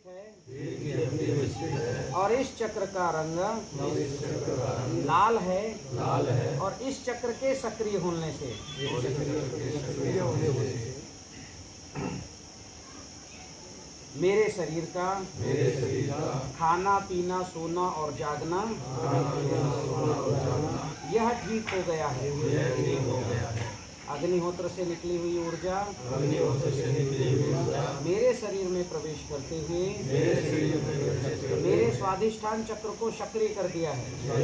है, और इस चक्र का रंग लाल है, और इस चक्र के सक्रिय होने से मेरे शरीर का खाना पीना सोना और जागना यह ठीक हो गया है। अग्निहोत्र से निकली हुई ऊर्जा मेरे शरीर में प्रवेश करते हुए मेरे स्वादिष्ठान चक्र को सक्रिय कर दिया है।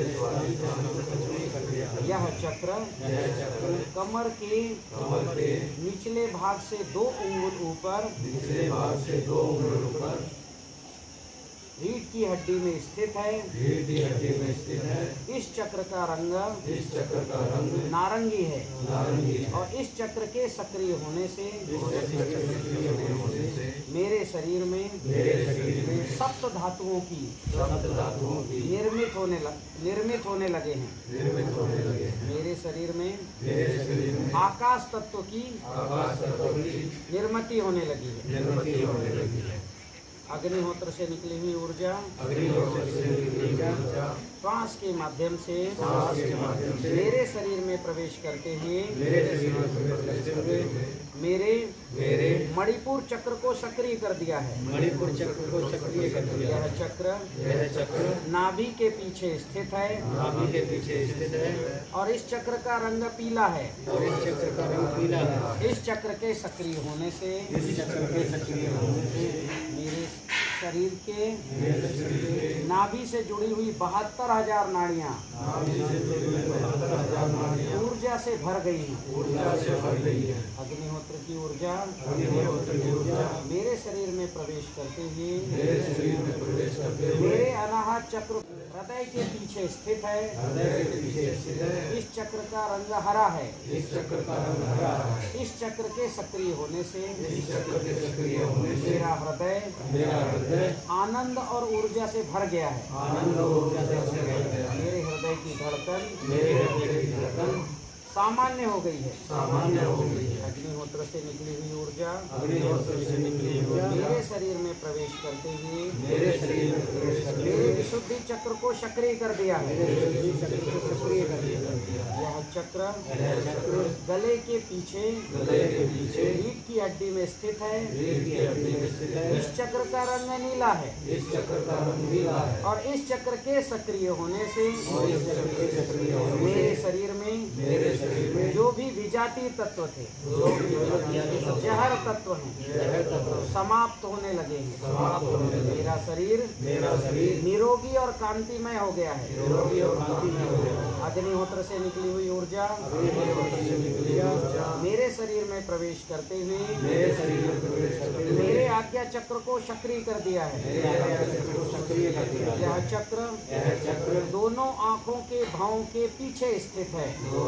यह चक्र कमर के निचले भाग से दो उंगल ऊपर रीढ़ की हड्डी में स्थित है। इस चक्र का रंग नारंगी है, और इस चक्र के सक्रिय होने से मेरे शरीर में सप्त धातुओं की निर्मित होने लग निर्मित होने लगे हैं। मेरे शरीर में आकाश तत्व की निर्मित होने लगी है। अग्निहोत्र से निकली हुई ऊर्जा श्वास के माध्यम से मेरे शरीर में प्रवेश करते हुए मेरे मेरे मणिपुर चक्र को सक्रिय कर दिया है। मणिपुर चक्र को सक्रिय कर दिया। यह चक्र यह चक्र नाभि के पीछे स्थित है। नाभि के पीछे स्थित है, और इस चक्र का रंग पीला है। और इस चक्र का रंग पीला है। इस चक्र के सक्रिय होने से इस चक्र के सक्रिय होने से मेरे शरीर के नाभि से जुड़ी हुई बहत्तर हजार नाड़ियाँ ऊर्जा से भर गई हैं। ऊर्जा से भर गई है। अग्निहोत्र की ऊर्जा मेरे शरीर में प्रवेश करते हुए मेरे शरीर में प्रवेश करते हुए मेरे अनाहत चक्र हृदय के पीछे स्थित है। हृदय के पीछे स्थित है। इस चक्र का रंग हरा है। इस चक्र का रंग हरा है। इस चक्र के सक्रिय होने से इस चक्र के सक्रिय होने से मेरा हृदय मेरा हृदय आनंद और ऊर्जा से भर गया है। आनंद और ऊर्जा से भर गया है। मेरे हृदय की धड़कन मेरे हृदय की धड़कन सामान्य हो गई है। सामान्य हो गई है। अग्निहोत्र से निकली हुई ऊर्जा अग्निहोत्र से निकली हुई ऊर्जा मेरे शरीर में प्रवेश करते हुए मेरे शरीर में प्रवेश करते हुए मेरे विशुद्धि चक्र को सक्रिय कर दिया है। सक्रिय कर दिया। यह चक्र गले के पीछे गले के पीछे रीढ़ की हड्डी में स्थित है। रीढ़ की हड्डी में स्थित है। इस चक्र का रंग नीला है। इस चक्र का रंग नीला है, और इस चक्र के सक्रिय होने से मेरे शरीर में मेरे जो भी विजातीय तत्व थे, जो जहर तत्व हैं, समाप्त होने लगे हैं। समाप्त होने लगे। मेरा शरीर मेरा शरीर निरोगी और कांतिमय हो गया है। निरोगी और कांतिमय हो गया है। अग्निहोत्र से निकली हुई ऊर्जा मेरे शरीर में प्रवेश करते हुए मेरे आज्ञा चक्र को सक्रिय कर दिया है। यह चक्र दोनों आँखों के भावों के पीछे स्थित है।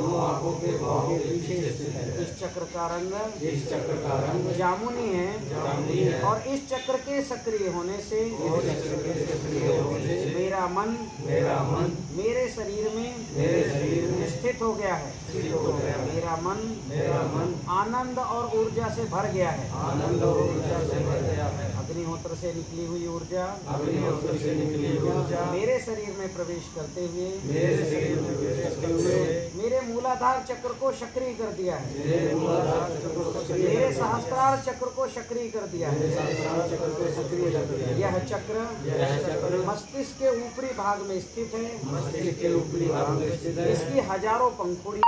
इस चक्र का रंग जामुनी है और इस चक्र के सक्रिय होने से मेरा मन मेरा मन मेरे शरीर में मेरे शरीर में स्थित हो गया है। मेरा मन मेरा मन आनंद और ऊर्जा से भर गया है। आनंद और ऊर्जा से भर गया है। अग्निहोत्र से निकली हुई ऊर्जा अग्निहोत्र से निकली हुई ऊर्जा मेरे शरीर में प्रवेश करते हुए मेरे शरीर में प्रवेश करते हुए मेरे मूलाधार चक्र को सक्रिय कर दिया है। मेरे सहस्त्रार चक्र को सक्रिय कर दिया है। यह चक्र मस्तिष्क के ऊपरी भाग में स्थित है। मस्तिष्क के ऊपरी भाग में स्थित है। इसकी हजारों पंखुड़ियां।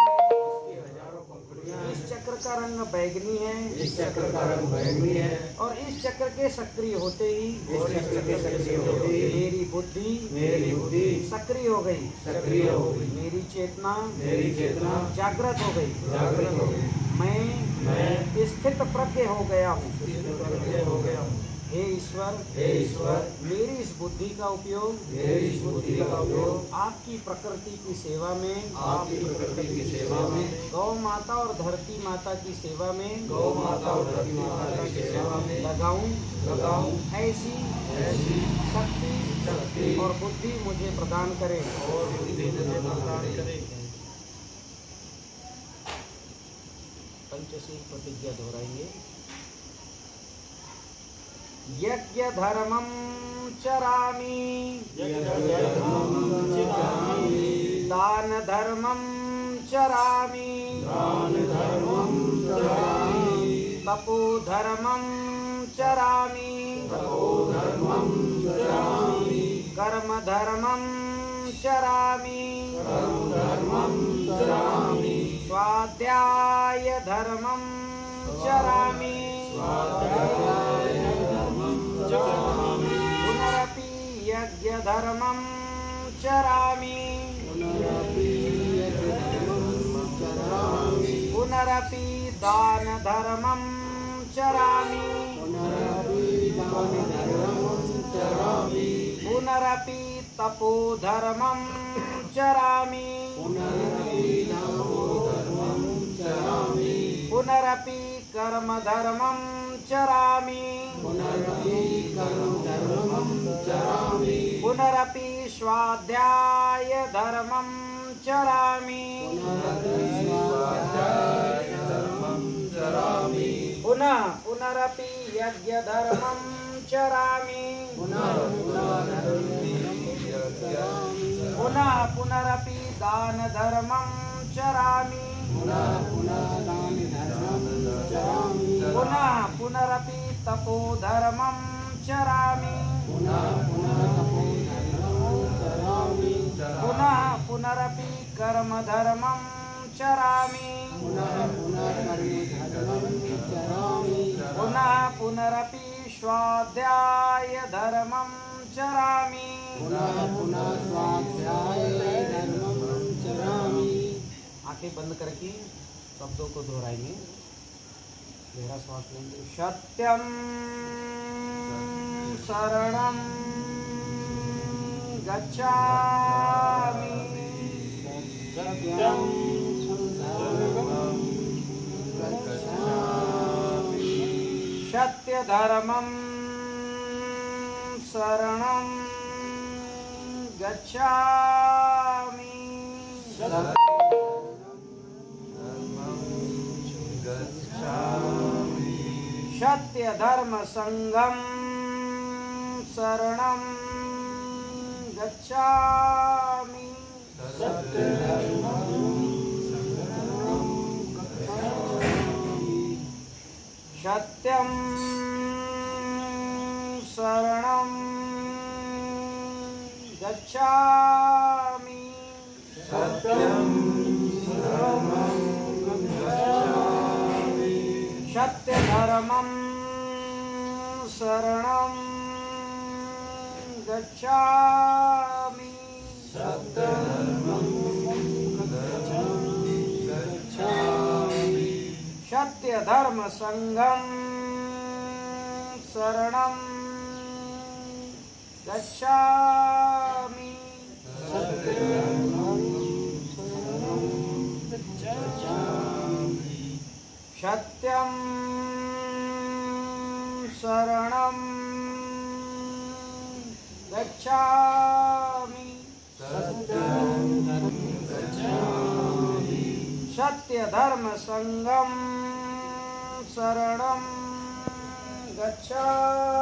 इस चक्र का रंग बैगनी है। इस चक्र का रंग बैगनी है और इस चक्र के सक्रिय होते ही इस चक्र के सक्रिय होते ही मेरी बुद्धि मेरी बुद्धि सक्रिय हो गई सक्रिय हो गई मेरी चेतना मेरी चेतना जागृत हो गई जागृत हो गई मैं मैं स्थित प्रज्ञ हो गया हूँ हो गया हूँ। हे ईश्वर हे ईश्वर मेरी इस बुद्धि का उपयोग मेरी इस बुद्धि का उपयोग आपकी प्रकृति की सेवा में आपकी प्रकृति की सेवा में गौ माता और धरती माता की सेवा में गौ माता और धरती माता की सेवा में लगाऊं लगाऊं ऐसी ऐसी शक्ति शक्ति और बुद्धि मुझे प्रदान करे और बुद्धि मुझे प्रदान करे। पंचशील प्रतिज्ञा दोहराएंगे। यज्ञ धर्मं चरामि दान धर्मं चरामि तपो धर्मं चरामि कर्म धर्मं चरामि स्वाध्याय धर्मं चरामि पुनरपि यज्ञ धर्मं चरामि पुनरपि दान धर्मं चरामि पुनरपि तपो धर्मं चरामि पुनरपि कर्म धर्मं चरामि पुनरपि स्वाध्याय धर्मं चरामि पुनः पुनरपि यज्ञ धर्मं चरामि पुनः पुनरपि दान धर्मं चरामि पुनः पुनरपि तपो धर्मं चरामि पुनः पुनरपि कर्म धर्मं चरामि पुनः पुनरपि स्वाध्याय धर्मं चरामि आंखें बंद करके शब्दों को दोहराएंगे। गहरा श्वास लेंगे। सत्यम शरणं गच्छामि सत्यम सत्य धर्मं शरणं गच्छामि सत्य धर्म संगम शरणं गच्छामि सत्यं शरणं गच्छामि सत्यं सत्य धर्मं शरणं गच्छामि सत्य धर्म संगम शरणं गच्छामि। सत्यं शरणं गच्छामि। सत्य धर्म संगम शरणं गच्छामि।